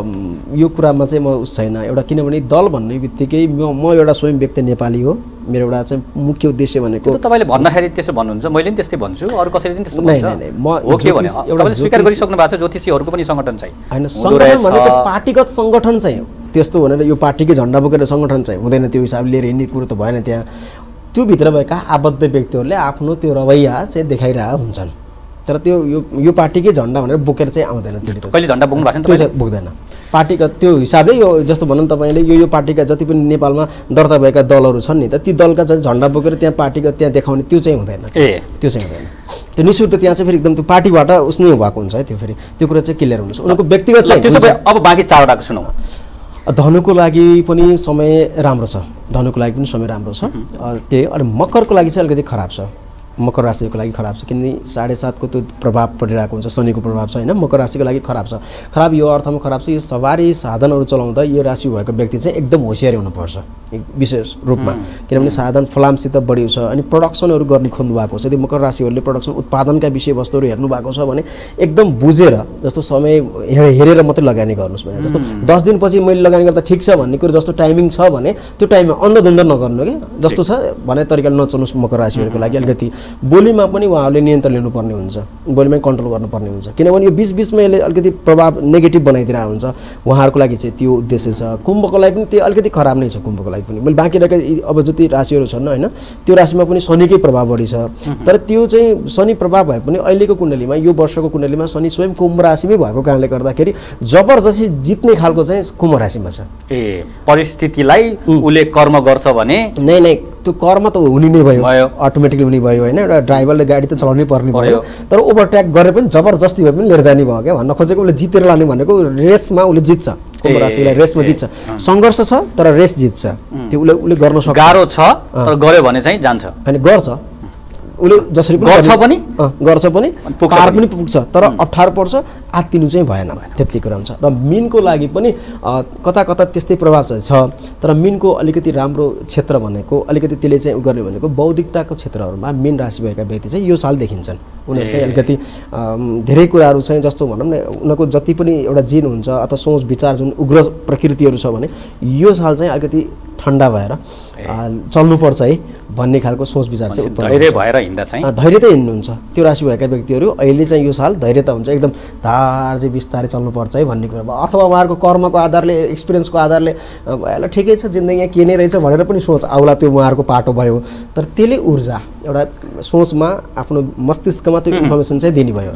म यो कुरामा चाहिँ म उस छैन एउटा, किनभने दल भन्ने बित्तिकै म एउटा स्वयं व्यक्ति नेपाली हो। मेरो एउटा चाहिँ मुख्य उद्देश्य भनेको तपाईँले भन्दाखेरि त्यसो भन्नुहुन्छ, मैले पनि त्यस्तै भन्छु, अरू कसैले पनि त्यस्तो भन्छ। म हो के भने तपाईँले स्वीकार गरिसक्नु भएको छ ज्योतिषीहरूको पनि सङ्गठन चाहिँ होइन। सङ्गठन भनेको पार्टीगत सङ्गठन चाहिँ त्यस्तो भनेर यो पार्टीकै झन्डा बोकेर सङ्गठन चाहिँ हुँदैन। त्यो हिसाबले लिएर हिँड्ने कुरो त भएन। त्यहाँ त्यो भित्र भएका आबद्ध व्यक्तिहरूले आफ्नो त्यो रवैया चाहिँ देखाइरहेका हुन्छन्। तर त्यो यो पार्टीकै झन्डा भनेर बोकेर चाहिँ आउँदैन। कहिले झन्डा बोक्नु भएको छ त्यो चाहिँ बोक्दैन। पार्टीका त्यो हिसाबले यो जस्तो भनौँ तपाईँले यो पार्टीका जति पनि नेपालमा दर्ता भएका दलहरू छन् नि त, ती दलका चाहिँ झन्डा बोकेर त्यहाँ पार्टीका त्यहाँ देखाउने त्यो चाहिँ हुँदैन। त्यो चाहिँ हुँदैन। त्यो निःशुल्क त्यहाँ चाहिँ फेरि एकदम त्यो पार्टीबाट उसनै भएको हुन्छ है। त्यो फेरि त्यो कुरा चाहिँ क्लियर हुनुहोस्। उनीहरूको व्यक्तिगत चाहिँ त्यसो भए अब बाँकी चारवटाको सुनौँ। धनुको लागि पनि समय राम्रो छ। धनुको लागि पनि समय राम्रो छ। त्यही अनि मकरको लागि चाहिँ अलिकति खराब छ। मकर राशिको लागि खराब छ किनभने 7.5 को त्यो प्रभाव परिरहेको हुन्छ। शनिको प्रभाव छ होइन। मकर राशिको लागि खराब छ। खराब यो अर्थमा खराब छ, यो सवारी साधनहरू चलाउँदा यो राशि भएको व्यक्ति चाहिँ एकदम होसियारी हुनुपर्छ विशेष रूपमा। किनभने साधन फलामसित बढी छ अनि प्रोडक्सनहरू गर्ने खोज्नु भएको छ। यदि मकर राशिहरूले प्रोडक्सन उत्पादनका विषयवस्तुहरू हेर्नु भएको छ भने एकदम बुझेर, जस्तो समय हेरेर मात्रै लगानी गर्नुहोस् भने। जस्तो 10 दिनपछि मैले लगानी गर्दा ठिक छ भन्ने कुरो जस्तो टाइमिङ छ भने त्यो टाइममा अन्धधुन्ध नगर्नु कि जस्तो छ भने तरिकाले नचल्नुहोस्। मकर राशिहरूको लागि अलिकति बोलीमा पनि उहाँहरूले नियन्त्रण लिनुपर्ने हुन्छ, बोलीमा कन्ट्रोल गर्नुपर्ने हुन्छ। किनभने यो बिचबिचमा यसले अलिकति प्रभाव नेगेटिभ बनाइदिरहेको हुन्छ। उहाँहरूको लागि चाहिँ त्यो उद्देश्य छ। कुम्भको लागि पनि त्यो अलिकति खराब नै छ। कुम्भको लागि पनि मैले बाँकी रहेका अब जति राशिहरू छन् होइन, त्यो राशिमा पनि शनिकै प्रभाव बढी छ। तर त्यो चाहिँ शनि प्रभाव भए पनि अहिलेको कुण्डलीमा, यो वर्षको कुण्डलीमा शनि स्वयं कुम्भ राशिमै भएको कारणले गर्दाखेरि जबरजस्ती जित्ने खालको चाहिँ कुम्भ राशिमा छ। परिस्थितिलाई उसले कर्म गर्छ भने नै त्यो कर्म त हुने नै भयो, अटोमेटिकली हुने भयो होइन। एउटा ड्राइभरले गाडी त चलाउनै पर्ने भयो। तर ओभरटेक गरेर पनि जबरजस्ती भए पनि लिएर जाने भयो क्या। भन्न खोजेको उसले जितेर लाने भनेको रेसमा उसले जित्छ। कुम्भ राशिलाई रेसमा जित्छ। सङ्घर्ष छ तर रेस जित्छ। त्यो उसले गर्न सक्छ। गाह्रो छ तर गर्यो भने चाहिँ जान्छ। अनि गर्छ उसले जसरी पनि गर्छ पनि पार पनि पुग्छ। तर अप्ठ्यारो पर्छ, आत्तिनु चाहिँ भएन, त्यति कुरा हुन्छ। र मिनको लागि पनि कता कता त्यस्तै प्रभाव चाहिँ छ। तर मिनको अलिकति राम्रो क्षेत्र भनेको अलिकति त्यसले चाहिँ गर्ने भनेको बौद्धिकताको क्षेत्रहरूमा मिन राशि भएका व्यक्ति चाहिँ यो साल देखिन्छन्। उनीहरू चाहिँ अलिकति धेरै कुराहरू चाहिँ जस्तो भनौँ न उनीहरूको जति पनि एउटा जिन हुन्छ अथवा सोच विचार जुन उग्र प्रकृतिहरू छ भने यो साल चाहिँ अलिकति ठन्डा भएर चल्नुपर्छ है भन्ने खालको सोच विचार चाहिँ धैर्य भएर हिँड्दा चाहिँ धैर्य त हिँड्नुहुन्छ। त्यो राशि भएका व्यक्तिहरू अहिले चाहिँ यो साल धैर्यता हुन्छ, एकदम धार चाहिँ बिस्तारै चल्नुपर्छ है भन्ने कुरा। अथवा उहाँहरूको कर्मको आधारले, एक्सपिरियन्सको आधारले ल ठिकै छ जिन्दगी यहाँ के नै रहेछ भनेर पनि सोच आउला, त्यो उहाँहरूको पाटो भयो। तर त्यसले ऊर्जा एउटा सोचमा आफ्नो मस्तिष्कमा त्यो इन्फर्मेसन चाहिँ दिने भयो।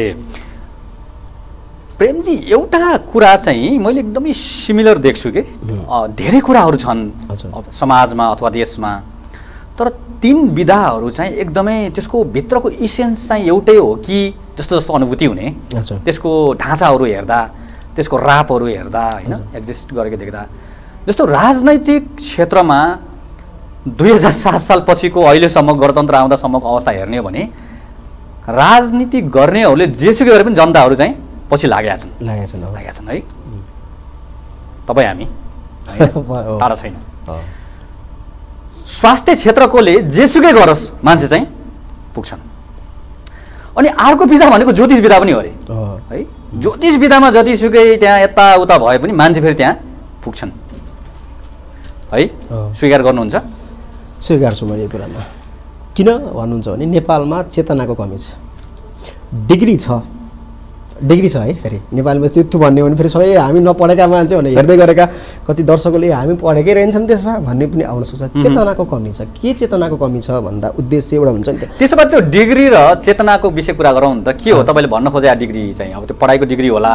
प्रेमजी एउटा कुरा चाहिँ मैले एकदमै सिमिलर देख्छु कि धेरै कुराहरू छन् समाजमा अथवा देशमा, तर 3 विधाहरू चाहिँ एकदमै त्यसको भित्रको इसेन्स चाहिँ एउटै हो कि जस्तो जस्तो अनुभूति हुने, त्यसको ढाँचाहरू हेर्दा, त्यसको रापहरू हेर्दा होइन, एक्जिस्ट गरेको देख्दा। जस्तो राजनैतिक क्षेत्रमा 2007 साल पछिको अहिलेसम्म गणतन्त्र आउँदासम्मको अवस्था हेर्ने हो भने राजनीति गर्नेहरूले जेसुकै गरे पनि जनताहरू चाहिँ पछि लागेका छन् है। तपाईँ हामी टाढा छैन। स्वास्थ्य क्षेत्रकोले जेसुकै गरोस् मान्छे चाहिँ पुग्छन्। अनि अर्को विधा भनेको ज्योतिष विधा पनि हो अरे है। ज्योतिष विधामा जतिसुकै त्यहाँ यताउता भए पनि मान्छे फेरि त्यहाँ पुग्छन् है। स्वीकार गर्नुहुन्छ? स्वीकार छु मैले यो कुरामा। किन भन्नुहुन्छ भने नेपालमा चेतनाको कमी छ। डिग्री छ है। फेरि नेपालमा त्यो भन्ने हो भने फेरि सबै हामी नपढेका मान्छे भने हेर्दै गरेका कति दर्शकहरूले हामी पढेकै रहन्छन् त्यसमा भन्ने पनि आउन सक्छ। चेतनाको कमी छ। के चेतनाको कमी छ भन्दा उद्देश्य एउटा हुन्छ नि। त्यसो भए त्यो डिग्री र चेतनाको विषय कुरा गरौँ नि त। के हो तपाईँले भन्न खोजे डिग्री चाहिँ? अब त्यो पढाइको डिग्री होला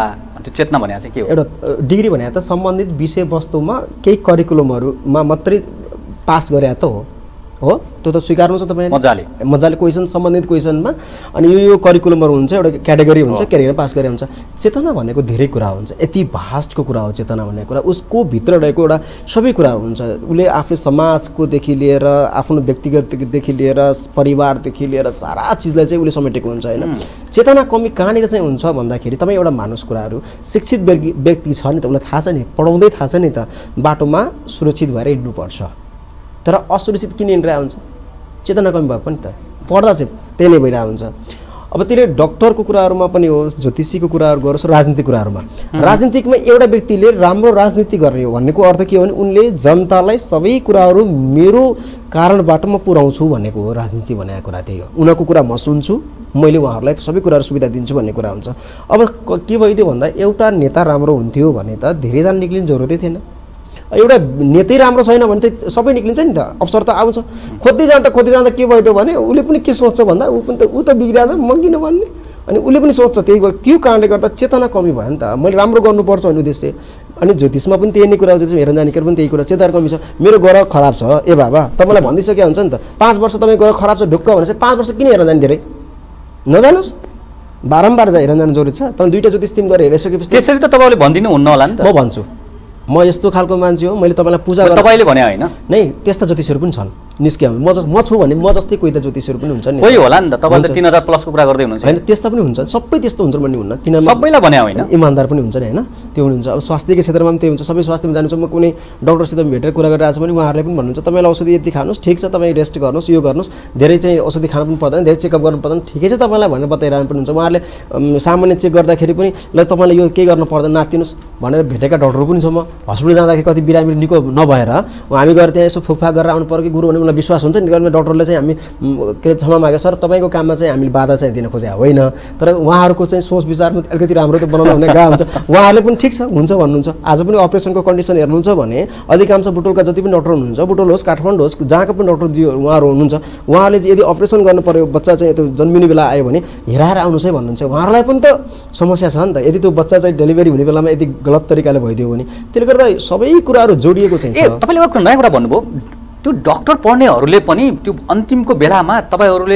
त्यो चेतना भने चाहिँ के हो? एउटा डिग्री भने त सम्बन्धित विषयवस्तुमा केही करिकुलमहरूमा मात्रै पास गरे त हो त्यो त स्वीकार्नुहुन्छ तपाईले मजाले क्वेसन सम्बन्धित क्वेसनमा अनि यो करिकुलमहरू हुन्छ एउटा क्याटेगोरी हुन्छ क्याटेगोरी पास गरे हुन्छ। चेतना भनेको धेरै कुरा हुन्छ, यति भास्टको कुरा हो चेतना भन्ने कुरा। उसको भित्र रहेको एउटा सबै कुराहरू हुन्छ। उसले आफ्नो समाजकोदेखि लिएर आफ्नो व्यक्तिगतदेखि लिएर परिवारदेखि लिएर सारा चिजलाई चाहिँ उसले समेटेको हुन्छ हैन। चेतना कमी कहाँनिर चाहिँ हुन्छ भन्दाखेरि तपाईँ एउटा मानुस कुराहरू शिक्षित व्यक्ति छ नि त, उसलाई थाहा छ नि, पढाउँदै थाहा छ नि त, बाटोमा सुरक्षित भएर हिँड्नुपर्छ। तर असुरक्षित किन हिँडिरहेको हुन्छ? चेतना कमी भएको पनि त, पढ्दा चाहिँ त्यही नै भइरहेको हुन्छ। अब त्यसले डक्टरको कुराहरूमा पनि होस्, ज्योतिषीको कुराहरू गरोस्, राजनीतिक कुराहरूमा राजनीतिकमा एउटा व्यक्तिले राम्रो राजनीति गर्ने हो भन्नेको अर्थ के हो भने उनले जनतालाई सबै कुराहरू मेरो कारणबाट म पुर्याउँछु भन्नेको हो। राजनीति भनेको कुरा त्यही हो। उनीहरूको कुरा म सुन्छु, मैले उहाँहरूलाई सबै कुराहरू सुविधा दिन्छु भन्ने कुरा हुन्छ। अब के भइदियो भन्दा एउटा नेता राम्रो हुन्थ्यो भने त धेरैजना निक्लिने जरुरतै थिएन। एउटा नेतै राम्रो छैन भने त सबै निक्लिन्छ नि त, अवसर त आउँछ। खोज्दै जाँदा के भइदियो भने उसले पनि के सोच्छ भन्दा ऊ त बिग्रिरहेछ, म किन भन्ने, अनि उसले पनि सोच्छ। त्यही भयो, त्यो कारणले गर्दा चेतना कमी भयो नि त। मैले राम्रो गर्नुपर्छ भन्ने उद्देश्य। अनि ज्योतिषमा पनि त्यही नै कुरा हो, हेरन जानेकर पनि त्यही कुरा, चेतना कमी छ। मेरो ग्रह खराब छ, ए बाबा तपाईँलाई भनिदिइसक्यो हुन्छ नि त, 5 वर्ष तपाईँ ग्रह खराब छ ढुक्क भनेपछि 5 वर्ष किन हेरन जाने, धेरै नजानुहोस्, बारम्बार हेरन जानु जरुरी छ। तपाईँ 2टा ज्योतिष टिम गरेर हेरिसकेपछि त्यसरी त तपाईँले भनिदिनु हुन्न होला नि त। म भन्छु, म यस्तो खालको मान्छे हो, मैले तपाईँलाई पूजा गरेर तपाईँले भने होइन नै, त्यस्ता ज्योतिषहरू पनि छन् निस्किया। म छु भने म जस्तै कोही त ज्योतिषहरू पनि हुन्छ नि, कोही होला नि त। तपाईँले 3000 प्लसको कुरा गर्दै हुनुहुन्छ होइन, त्यस्ता पनि हुन्छ, सबै त्यस्तो हुन्छ भन्ने हुन्न, किनभने सबैलाई भने होइन, इमानदार पनि हुन्छ नि होइन, त्यो हुन्छ। अब स्वास्थ्यको क्षेत्रमा पनि त्यही हुन्छ, सबै स्वास्थ्यमा जानुहुन्छ। म कुनै डक्टरसित भेटेर कुरा गरिरहेको छु भने उहाँहरूले पनि भन्नुहुन्छ तपाईँलाई औषधि यति खानुहोस्, ठिक छ, तपाईँ रेस्ट गर्नुहोस्, यो गर्नुहोस्, धेरै चाहिँ औषधि खानु पनि पर्दैन, धेरै चेकअप गर्नु पर्दैन, ठिकै छ तपाईँलाई भनेर बताइरहनु पनि हुन्छ। उहाँहरूले सामान्य चेक गर्दाखेरि पनि ल तपाईँलाई यो केही गर्नु पर्दैन, नातिनुहोस् भनेर भेटेका डक्टरहरू पनि छ। म हस्पिटल जाँदाखेरि कति बिरामी निको नभएर हामी गएर त्यहाँ यसो फुकफाक गरेर आउनु पर्यो कि गुरु भने उनीलाई विश्वास हुन्छ नि। डक्टरले चाहिँ हामी के क्षमा मागे, सर तपाईँको काममा चाहिँ हामीले बाधा चाहिँ दिन खोजेको होइन, तर उहाँहरूको चाहिँ सोच विचारमा अलिकति राम्रो त बनाउनु हुने गाह्रो हुन्छ। उहाँहरूले पनि ठिक छ हुन्छ भन्नुहुन्छ। आज पनि अपरेसनको कन्डिसन हेर्नुहुन्छ भने अधिकांश बुटोलका जति पनि डक्टर हुनुहुन्छ, बुटोल होस् काठमाडौँ होस् जहाँको पनि डक्टर उहाँहरू हुनुहुन्छ, उहाँहरूले चाहिँ यदि अपरेसन गर्नु पर्यो, बच्चा चाहिँ त्यो जन्मिने बेला आयो भने हेराएर आउनुहोस् है भन्नुहुन्छ। उहाँहरूलाई पनि त समस्या छ नि त, यदि त्यो बच्चा चाहिँ डेलिभरी हुने बेलामा यदि गलत तरिकाले भइदियो भने, त्यसले गर्दा सबै कुराहरू जोडिएको चाहिँ छ। तपाईँले एउटा नयाँ कुरा भन्नुभयो, त्यो डक्टर पढ्नेहरूले पनि त्यो अन्तिमको बेलामा तपाईँहरूले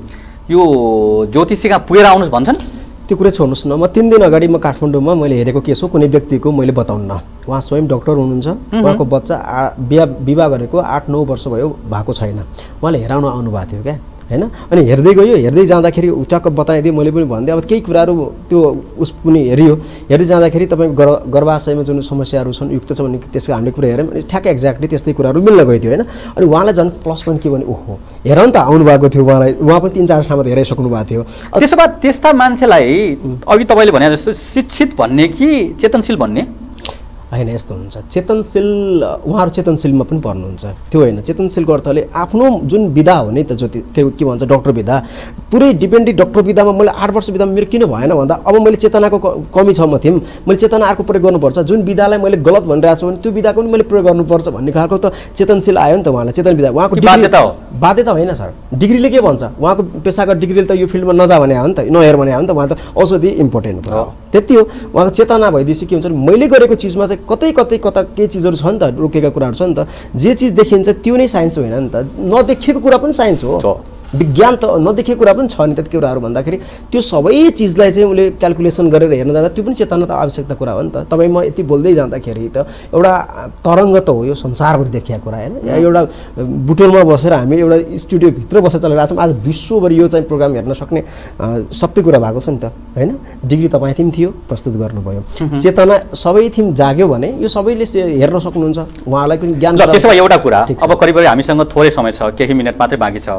यो ज्योतिषीका पुगेर आउनुहोस् भन्छन्। त्यो कुरा छोड्नुहोस् न, म 3 दिन अगाडि म काठमाडौँमा मैले हेरेको केस हो, कुनै व्यक्तिको मैले बताउन्न। उहाँ स्वयं डक्टर हुनुहुन्छ, उहाँको बच्चा विवाह गरेको 8-9 वर्ष भएको छैन, उहाँले हेराउन आउनुभएको थियो क्या हैन। अनि हेर्दै गयो, हेर्दै जाँदाखेरि टक्क बताइदिएँ, मैले पनि भनिदिएँ। अब केही कुराहरू त्यो उस पनि हेरियो, हेर्दै जाँदाखेरि तपाईँको गर्भाशयमा जुन समस्याहरू छन् युक्त छ भने त्यसको हामीले कुरा हेऱ्यौँ अनि ठ्याक्कै एक्ज्याक्टली त्यस्तै कुराहरू मिल्न गएको थियो हैन। अनि उहाँलाई झन् प्लस पोइन्ट के भने ओहो हेर नि त आउनुभएको थियो, उहाँ पनि 3-4 ठाउँमा हेराइसक्नु भएको थियो। त्यसो भए त्यस्ता मान्छेलाई अघि तपाईँले भने जस्तो शिक्षित भन्ने कि चेतनशील भन्ने होइन, यस्तो हुन्छ। चेतनशील उहाँहरू चेतनशीलमा पनि पर्नुहुन्छ, त्यो होइन। चेतनशीलको अर्थले आफ्नो जुन विधा हो नि त, के भन्छ डक्टर विधा, पुरै डिपेन्डी डक्टर विधामा मैले 8 वर्ष विधामा मेरो किन भएन भन्दा अब मैले चेतनाको कमी छ, म थिएँ, मैले चेतना अर्को प्रयोग गर्नुपर्छ। जुन विधालाई मैले गलत भनिरहेको छु भने त्यो विधाको पनि मैले प्रयोग गर्नुपर्छ भन्ने खालको त चेतनशील आयो नि त उहाँलाई। चेतन विधा उहाँको बाध्यता हो, बाध्यता होइन सर। डिग्रीले के भन्छ, उहाँको पेसागत डिग्रीले त यो फिल्डमा नजा भने हो नि त, नहेर भने हो नि त, उहाँ त औषधि इम्पोर्टेन्ट कुरा हो, त्यति हो। उहाँको चेतना भइदिएपछि के हुन्छ भने मैले गरेको चिजमा चाहिँ कतै केही चिजहरू छ नि त, रोकेका कुराहरू छ नि त। जे चिज देखिन्छ त्यो नै साइन्स होइन नि त, नदेखिएको कुरा पनि साइन्स हो। विज्ञान त नदेखेको कुरा पनि छ नि त, के कुराहरू भन्दाखेरि त्यो सबै चिजलाई चाहिँ उसले क्यालकुलेसन गरेर हेर्न जाँदा त्यो पनि चेतना त आवश्यकता कुरा हो नि त। तपाईँ म यति बोल्दै जाँदाखेरि त एउटा तरङ्ग त हो यो, संसारभरि देखिएको कुरा होइन। एउटा बुटोलमा बसेर हामी एउटा स्टुडियोभित्र बसेर चलिरहेको छौँ, आज विश्वभरि यो चाहिँ प्रोग्राम हेर्न सक्ने सबै कुरा भएको छ नि त होइन। डिग्री तपाईँ थिम थियो, प्रस्तुत गर्नुभयो, चेतना सबै थिम जाग्यो भने यो सबैले हेर्न सक्नुहुन्छ, उहाँलाई पनि ज्ञान। त्यसो भए एउटा कुरा, अब करिब हामीसँग थोरै समय छ, केही मिनट मात्रै बाँकी छ।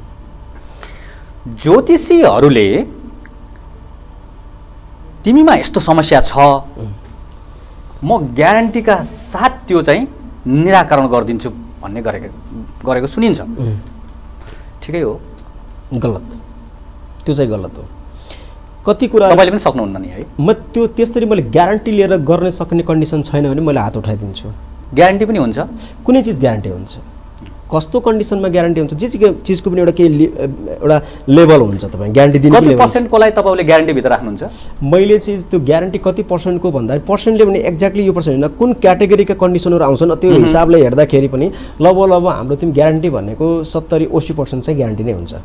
ज्योतिषीहरूले तिमीमा यस्तो समस्या छ, म ग्यारेन्टीका साथ त्यो चाहिँ निराकरण गरिदिन्छु भन्ने गरेको सुनिन्छ, ठिकै हो? गलत, त्यो चाहिँ गलत हो। कति कुरा तपाईँले पनि सक्नुहुन्न नि है। म त्यो त्यसरी मैले ग्यारेन्टी लिएर गर्न सक्ने कन्डिसन छैन भने मैले हात उठाइदिन्छु। ग्यारेन्टी पनि हुन्छ, कुनै चिज ग्यारेन्टी हुन्छ, कस्तो कन्डिसनमा ग्यारेन्टी हुन्छ, जे चिजको पनि एउटा केही एउटा लेभल हुन्छ। तपाईँ ग्यारेन्टी दिने कति पर्सेन्टको लागि तपाईँले ग्यारेन्टी भित्र राख्नुहुन्छ? मैले चाहिँ त्यो ग्यारेन्टी कति पर्सेन्टको भन्दाखेरि पर्सेन्टले पनि एक्ज्याक्टली यो पर्सेन्ट होइन, कुन क्याटेगोरीका कन्डिसनहरू आउँछन् त्यो हिसाबले हेर्दाखेरि पनि लगभग हाम्रो त्यो ग्यारेन्टी भनेको 70-80% चाहिँ ग्यारेन्टी नै हुन्छ।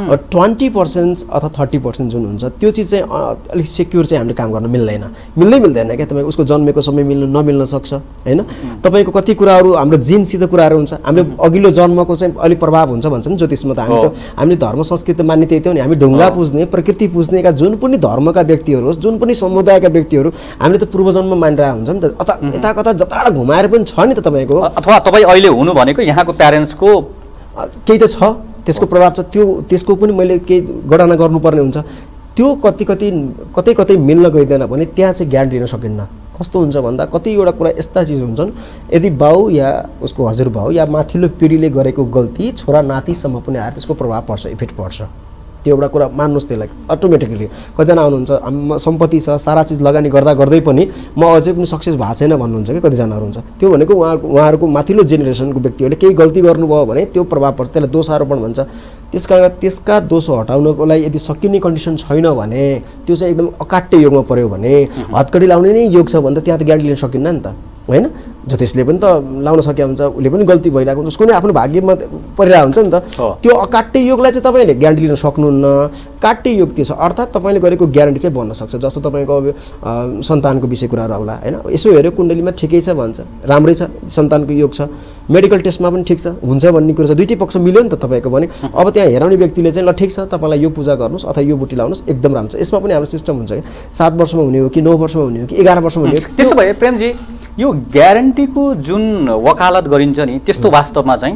20% अथवा 30% जुन हुन्छ त्यो चिज चाहिँ अलिक सेक्युर चाहिँ हामीले काम गर्न मिल्दैन क्या। तपाईँ उसको जन्मेको समय नमिल्न सक्छ होइन। तपाईँको कति कुराहरू हाम्रो जिनसित कुराहरू हुन्छ, हाम्रो अघिल्लो जन्मको चाहिँ अलिक प्रभाव हुन्छ भन्छ नि ज्योतिषमा। त हामीले धर्म संस्कृति मान्ने त्यही हो नि, हामी ढुङ्गा पुज्ने प्रकृति पुज्नेका जुन पनि धर्मका व्यक्तिहरू होस्, जुन पनि समुदायका व्यक्तिहरू हामीले त पूर्वजन्म मानिरहेको हुन्छ नि त। यता कता जताडा घुमाएर पनि छ नि त तपाईँको। अथवा तपाईँ अहिले हुनु भनेको यहाँको प्यारेन्ट्सको केही त छ, त्यसको प्रभाव छ, त्यसको पनि मैले केही गणना गर्नुपर्ने हुन्छ। त्यो कतै मिल्न गइँदैन भने त्यहाँ चाहिँ ग्यारेन्टी लिन सकिन्न। कस्तो हुन्छ भन्दा कतिवटा कुरा यस्ता चिज हुन्छन्, यदि बाउ या उसको हजुरबाउ या माथिल्लो पिँढीले गरेको गल्ती छोरा नातिसम्म पनि आएर त्यसको प्रभाव पर्छ, इफेक्ट पर्छ। त्यो एउटा कुरा मान्नुहोस्, त्यसलाई अटोमेटिकली। कतिजना आउनुहुन्छ सम्पत्ति छ, सारा चिज लगानी गर्दै पनि म अझै पनि सक्सेस भएको छैन भन्नुहुन्छ कि कतिजनाहरू हुन्छ। त्यो भनेको उहाँहरूको माथिल्लो जेनेरेसनको व्यक्तिहरूले केही गल्ती गर्नुभयो भने त्यो प्रभाव पर्छ, त्यसलाई दोषारोपण भन्छ। त्यसका दोष हटाउनको लागि यदि सकिने कन्डिसन छैन भने, त्यो चाहिँ एकदम अकाट्य योगमा पर्यो भने, हतकडी लाउने नै योग छ भने त त्यहाँ त ग्यारेन्टी लिन सकिन्न नि त होइन। ज्योतिषले पनि त लाउन सकेका हुन्छ, उसले पनि गल्ती भइरहेको हुन्छ, उसको नै आफ्नो भाग्यमा परिरहेको हुन्छ नि त। त्यो अकाट्य योगलाई चाहिँ तपाईँले ग्यारेन्टी लिन सक्नुहुन्न। काट्य योग त्यो छ, अर्थात् तपाईँले गरेको ग्यारेन्टी चाहिँ बन्न सक्छ। जस्तो तपाईँको सन्तानको विषय कुराहरू आउला होइन, यसो हेऱ्यो कुण्डलीमा ठिकै छ भन्छ, राम्रै छ, सन्तानको योग छ, मेडिकल टेस्टमा पनि ठिक छ, हुन्छ भन्ने कुरो छ, दुइटै पक्ष मिल्यो नि त तपाईँको भने। अब त्यहाँ हेराउने व्यक्तिले चाहिँ ल ठिक छ तपाईँलाई यो पूजा गर्नुहोस् अथवा यो बुटी लाउनुहोस्, एकदम राम्रो छ। यसमा पनि हाम्रो सिस्टम हुन्छ कि 7 वर्षमा हुने हो कि 9 वर्षमा हुने हो कि 11 वर्षमा हुने हो। त्यसो भए प्रेमजी यो ग्यारेन्टीको जुन वकालत गरिन्छ नि त्यस्तो वास्तवमा चाहिँ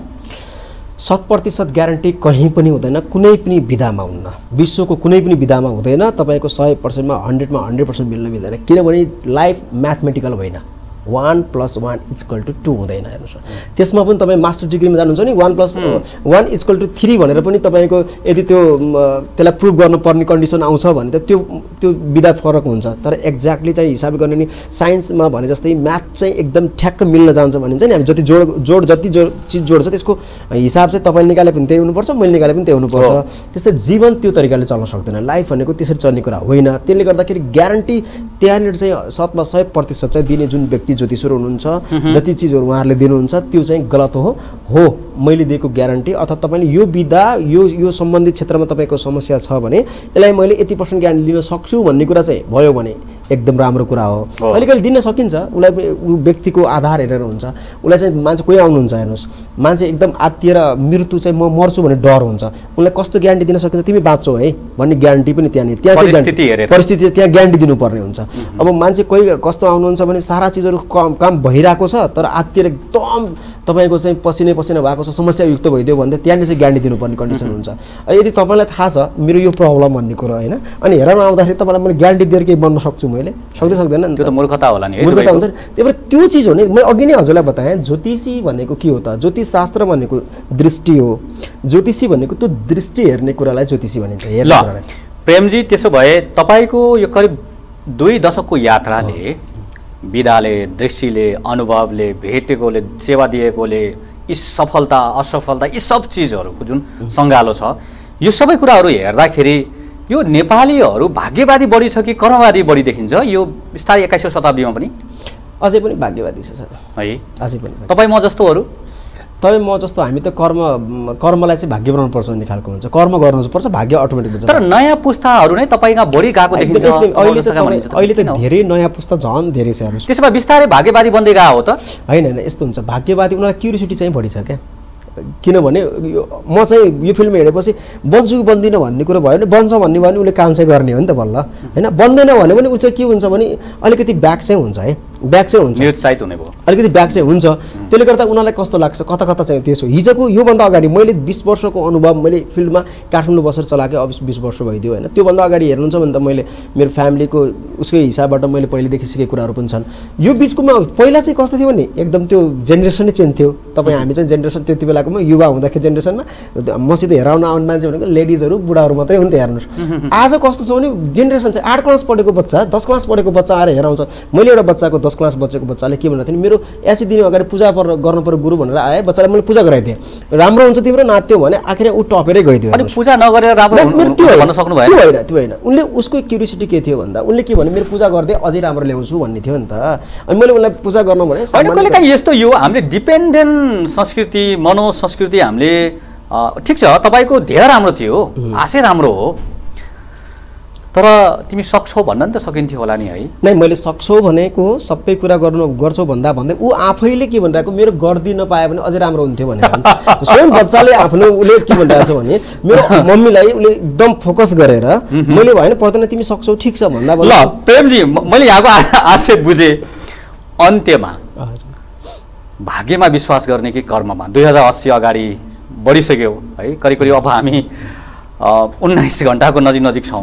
100% ग्यारेन्टी कहीँ पनि हुँदैन, कुनै पनि विधामा हुन्न, विश्वको कुनै पनि विधामा हुँदैन। तपाईँको 100%मा 100% मिल्दैन, किनभने लाइफ म्याथमेटिकल होइन। 1 + 1 = 2 हुँदैन। हेर्नुहोस्, त्यसमा पनि तपाईँ मास्टर डिग्रीमा जानुहुन्छ नि 1 + 1 = 3 भनेर पनि तपाईँको यदि त्यसलाई प्रुभ गर्नुपर्ने कन्डिसन आउँछ भने त त्यो विधा फरक हुन्छ। तर एक्ज्याक्टली चाहिँ हिसाब गर्ने नि साइन्समा भने जस्तै म्याथ चाहिँ एकदम ठ्याक्क मिल्न जान्छ भनिन्छ नि। हामी जति जति चिज जोड्छ त्यसको हिसाब चाहिँ तपाईँले निकाले पनि त्यही हुनुपर्छ, मैले निकाले पनि त्यही हुनुपर्छ। त्यस्तै जीवन त्यो तरिकाले चल्न सक्दैन, लाइफ भनेको त्यसरी चल्ने कुरा होइन। त्यसले गर्दाखेरि ग्यारेन्टी त्यहाँनिर चाहिँ 100% चाहिँ दिने जुन व्यक्ति ज्योतिषहरू हुनुहुन्छ, जति चिजहरू उहाँहरूले दिनुहुन्छ त्यो चाहिँ गलत हो। मैले दिएको ग्यारेन्टी अथवा तपाईँले यो विधा यो सम्बन्धित क्षेत्रमा तपाईँको समस्या छ भने यसलाई मैले 80% ग्यारेन्टी लिन सक्छु भन्ने कुरा चाहिँ भयो भने एकदम राम्रो कुरा हो। अलिकति दिन सकिन्छ, उसलाई व्यक्तिको आधार हेरेर हुन्छ। उसलाई चाहिँ मान्छे कोही आउनुहुन्छ हेर्नुहोस्, मान्छे एकदम आत्तिएर मृत्यु चाहिँ म मर्छु भन्ने डर हुन्छ, उसलाई कस्तो ग्यारेन्टी दिन सकिन्छ तिमी बाँच्छौ है भन्ने ग्यारेन्टी पनि त्यहाँ परिस्थिति त्यहाँ ग्यारेन्टी दिनुपर्ने हुन्छ। अब मान्छे कोही कस्तो आउनुहुन्छ भने सारा चिजहरू काम भइरहेको छ तर आत्तिएर एकदम तपाईँको चाहिँ पसिनै भएको छ, समस्यायुक्त भइदियो भने त्यहाँनिर चाहिँ ग्यारेन्टी दिनुपर्ने कन्डिसन हुन्छ। यदि तपाईँलाई थाहा छ मेरो यो प्रब्लम भन्ने कुरो होइन, अनि हेर्न आउँदाखेरि तपाईँलाई मैले ग्यारेन्टी दिएर केही बन्न सक्छु मैले सक्दैन नि, त्यो त मूर्खता होला नि। मूर्खता हुन्छ नि। त्यही भएर त्यो चिज हो नि, मैले अघि नै हजुरलाई बताएँ ज्योतिषी भनेको के हो त, ज्योतिष शास्त्र भनेको दृष्टि हो। ज्योतिषी भनेको त्यो दृष्टि हेर्ने कुरालाई ज्योतिषी भनिन्छ, हेर्ने कुरालाई। प्रेमजी त्यसो भए तपाईँको यो करिब 2 दशकको यात्राले विधाले, दृष्टिले, अनुभवले, भेटेकोले, सेवा दिएकोले, यी सफलता असफलता यी सब चिजहरूको जुन सङ्गालो छ, यो सबै कुराहरू हेर्दाखेरि यो नेपालीहरू भाग्यवादी बढी छ कि कर्मवादी बढी देखिन्छ यो बिस्तारै 21औं शताब्दीमा पनि? अझै पनि भाग्यवादी छ सर, है अझै पनि। तपाईँ म जस्तोहरू म जस्तो हामी त कर्मलाई चाहिँ भाग्य बनाउनु पर्छ भन्ने खालको हुन्छ, कर्म गर्नुपर्छ, भाग्य अटोमेटिक हुन्छ। तर नयाँ पुस्ताहरू नै तपाईँका बढी गएको देखिन्छ अहिले त धेरै नयाँ पुस्ता झन् धेरै छ। त्यसो भए बिस्तारै भाग्यवादी बन्दै गएको हो त? होइन, यस्तो हुन्छ, भाग्यवादी उनीहरूलाई क्युरियोसिटी चाहिँ बढी छ क्या। किनभने म चाहिँ यो फिल्म हेरेपछि बन्छु कि बन्दिनँ भन्ने कुरो भयो भने बन्छ भन्ने भयो भने उसले काम चाहिँ गर्ने हो नि त बल्ल होइन। बन्दैन भने पनि उसको के हुन्छ भने अलिकति ब्याक चाहिँ हुन्छ है, ब्याक चाहिँ हुन्छ, निरुत्साहित हुने भयो, अलिकति ब्याक चाहिँ हुन्छ। त्यसले गर्दा उनीहरूलाई कस्तो लाग्छ कता चाहिँ त्यसो। हिजोको योभन्दा अगाडि मैले 20 वर्षको अनुभव मैले फिल्डमा काठमाडौँ बसेर चलाएँ, अब 20 वर्ष भइदियो होइन। त्योभन्दा अगाडि हेर्नुहुन्छ भने त मैले मेरो फ्यामिलीको उसकै हिसाबबाट मैले पहिलेदेखि सिकेको कुराहरू पनि छन्। यो बिचकोमा पहिला चाहिँ कस्तो थियो भने एकदम त्यो जेनेरेसनै चेन्ज थियो। तपाईँ हामी चाहिँ जेनेरेसन त्यति बेलाको युवा हुँदाखेरि जेनेरेसनमा मसित हेराउन आउने मान्छे भनेको लेडिजहरू बुढाहरू मात्रै हुन्थ्यो। हेर्नुहोस् आज कस्तो छ भने जेनेरेसन चाहिँ 8 क्लास पढेको बच्चा 10 क्लास पढेको बच्चा आएर हेराउँछ। मैले एउटा बच्चाको 10 10 क्लास बच्चेको बच्चाले के भनेको थियो मेरो एसी दिन अगाडि पूजा गर्नु पर्यो गुरु भनेर आए बच्चाले मैले पूजा गराइदिएँ राम्रो हुन्छ तिम्रो नाच्यो भने आखिर ऊ टपेरै गइदियो अनि पूजा नगरेर राम्रो भन्न सक्नु भयो त्यो होइन उनले उसको क्युरियोसिटी के थियो भन्दा उनले के भने मेरो पूजा गर्दै अझै राम्रो ल्याउँछु भन्ने थियो नि त अनि मैले उनलाई पूजा गर्न भने होइन कहिलेकाहीँ यस्तो यो हामीले डिपेन्डेन्ट संस्कृति मनोसंस्कृति हामीले ठिक छ तपाईँको धेरै राम्रो थियो आशै राम्रो हो तर तिमी सक्छौ भन्न नि त सकिन्थ्यो होला नि है नै मैले सक्छौ भनेको सबै कुरा गर्छौ भन्दा भन्दै ऊ आफैले के भनिरहेको मेरो गर्दिन पाए भने अझै राम्रो हुन्थ्यो भनेर स्वयं बच्चाले आफ्नो उसले के भनिरहेको छ भने मेरो मम्मीलाई उसले एकदम फोकस गरेर मैले भएन पर्दैन तिमी सक्छौ ठिक छ भन्दा ल प्रेमजी मैले यहाँको आशय बुझेँ अन्त्यमा भाग्यमा विश्वास गर्ने कि कर्ममा 2080 अगाडि बढिसक्यो है करिब करिब अब हामी 19 घण्टाको नजिक छौँ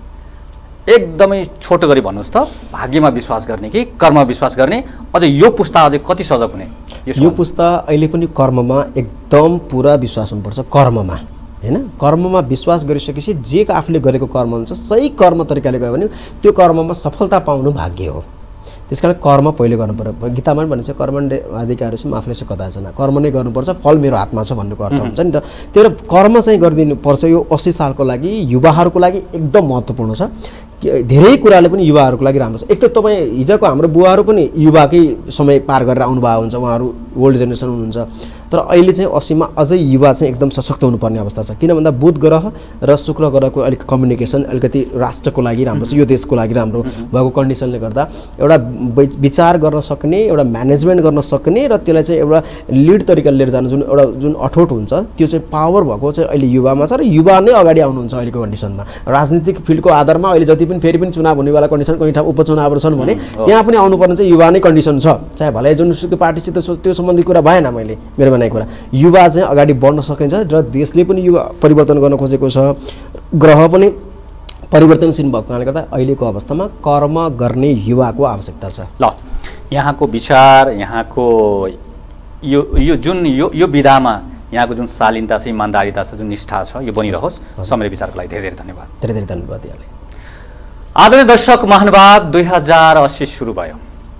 एकदमै छोटो गरी भन्नुहोस् त भाग्यमा विश्वास गर्ने कि कर्ममा विश्वास गर्ने अझ यो पुस्ता अझै कति सजग हुने यो पुस्ता अहिले पनि कर्ममा एकदम पुरा विश्वास हुनुपर्छ कर्ममा हैन कर्ममा विश्वास गरिसकेपछि जे आफूले गरेको कर्म हुन्छ सही कर्म तरिकाले गयो भने त्यो कर्ममा सफलता पाउनु भाग्य हो त्यसकारण कर्म पहिले गर्नु पर्यो गीतामा पनि भन्छ कर्मण्डे अधिकारस्य मा फलेषु कदाचन कर्म नै गर्नुपर्छ फल मेरो हातमा छ भन्नेको अर्थ हुन्छ नि त त्यही भएर कर्म चाहिँ गरिदिनु पर्छ यो 80 सालको लागि युवाहरूको लागि एकदम महत्त्वपूर्ण छ धेरै कुराले पनि युवाहरूको लागि राम्रो छ एक त तपाईँ हिजोको हाम्रो बुवाहरू पनि युवाकै समय पार गरेर आउनुभएको हुन्छ उहाँहरू ओल्ड जेनेरेसन हुनुहुन्छ तर अहिले चाहिँ 80 मा अझै युवा चाहिँ एकदम सशक्त हुनुपर्ने अवस्था छ किन भन्दा बुध ग्रह र शुक्र ग्रहको अलिक कम्युनिकेसन अलिकति राष्ट्रको लागि राम्रो छ यो देशको लागि राम्रो भएको कन्डिसनले गर्दा एउटा विचार गर्न सक्ने एउटा म्यानेजमेन्ट गर्न सक्ने र त्यसलाई चाहिँ एउटा लिड तरिकाले लिएर जानु जुन अठोट हुन्छ त्यो चाहिँ पावर भएको चाहिँ अहिले युवामा छ र युवा नै अगाडि आउनुहुन्छ अहिलेको कन्डिसनमा राजनीतिक फिल्डको आधारमा अहिले जति पनि फेरि पनि चुनाव हुनेवाला कन्डिसन कहीँ ठाउँ उपचुनावहरू छन् भने त्यहाँ पनि आउनुपर्ने चाहिँ युवा नै कन्डिसन छ चाहे भले जुनसुकै पार्टीसित त्यो सम्बन्धी कुरा भएन मैले मेरो भनाइ कुरा युवा चाहिँ अगाडि बढ्न सकिन्छ र देशले पनि युवा परिवर्तन गर्न खोजेको छ ग्रह पनि परिवर्तनशील भएको कारणले गर्दा अहिलेको अवस्थामा कर्म गर्ने युवाको आवश्यकता छ ल यहाँको विचार यहाँको यो जुन यो विधामा यहाँको जुन शालीनता छ इमानदारीता छ जुन निष्ठा छ यो बनिरहोस् समय विचारको लागि धेरै धेरै धन्यवाद धेरै धेरै धन्यवाद यहाँलाई आदरणीय दर्शक महानुभाव 2080 सुरु भयो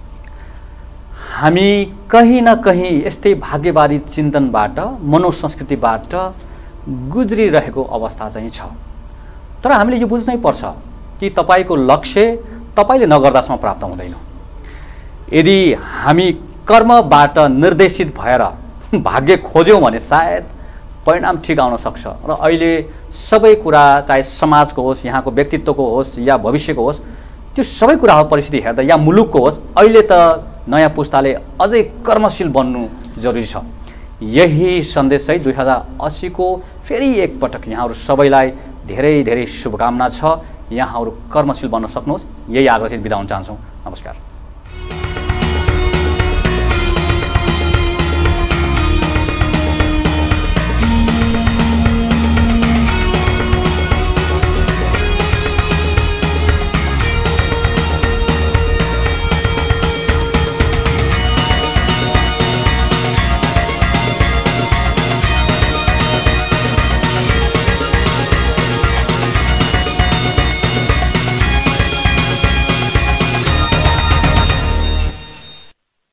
हामी कहीँ न कहीँ यस्तै भाग्यवादी चिन्तनबाट मनोसंस्कृतिबाट गुज्रिरहेको अवस्था चाहिँ छ तर हामीले यो बुझ्नै पर्छ कि तपाईको लक्ष्य तपाईले नगर्दासम्म प्राप्त हुँदैन यदि हामी कर्मबाट निर्देशित भएर भाग्य खोज्यौँ भने सायद परिणाम ठिक आउन सक्छ र अहिले सबै कुरा चाहे समाजको होस् यहाँको व्यक्तित्वको होस् या भविष्यको होस् त्यो सबै कुराको परिस्थिति हेर्दा या मुलुकको होस् अहिले त नयाँ पुस्ताले अझै कर्मशील बन्नु जरुरी छ यही सन्देश चाहिँ 2080 को फेरि एकपटक यहाँहरू सबैलाई धेरै धेरै शुभकामना छ यहाँहरू कर्मशील बन्न सक्नुहोस् यही आग्रह बिदा हुन चाहन्छौँ नमस्कार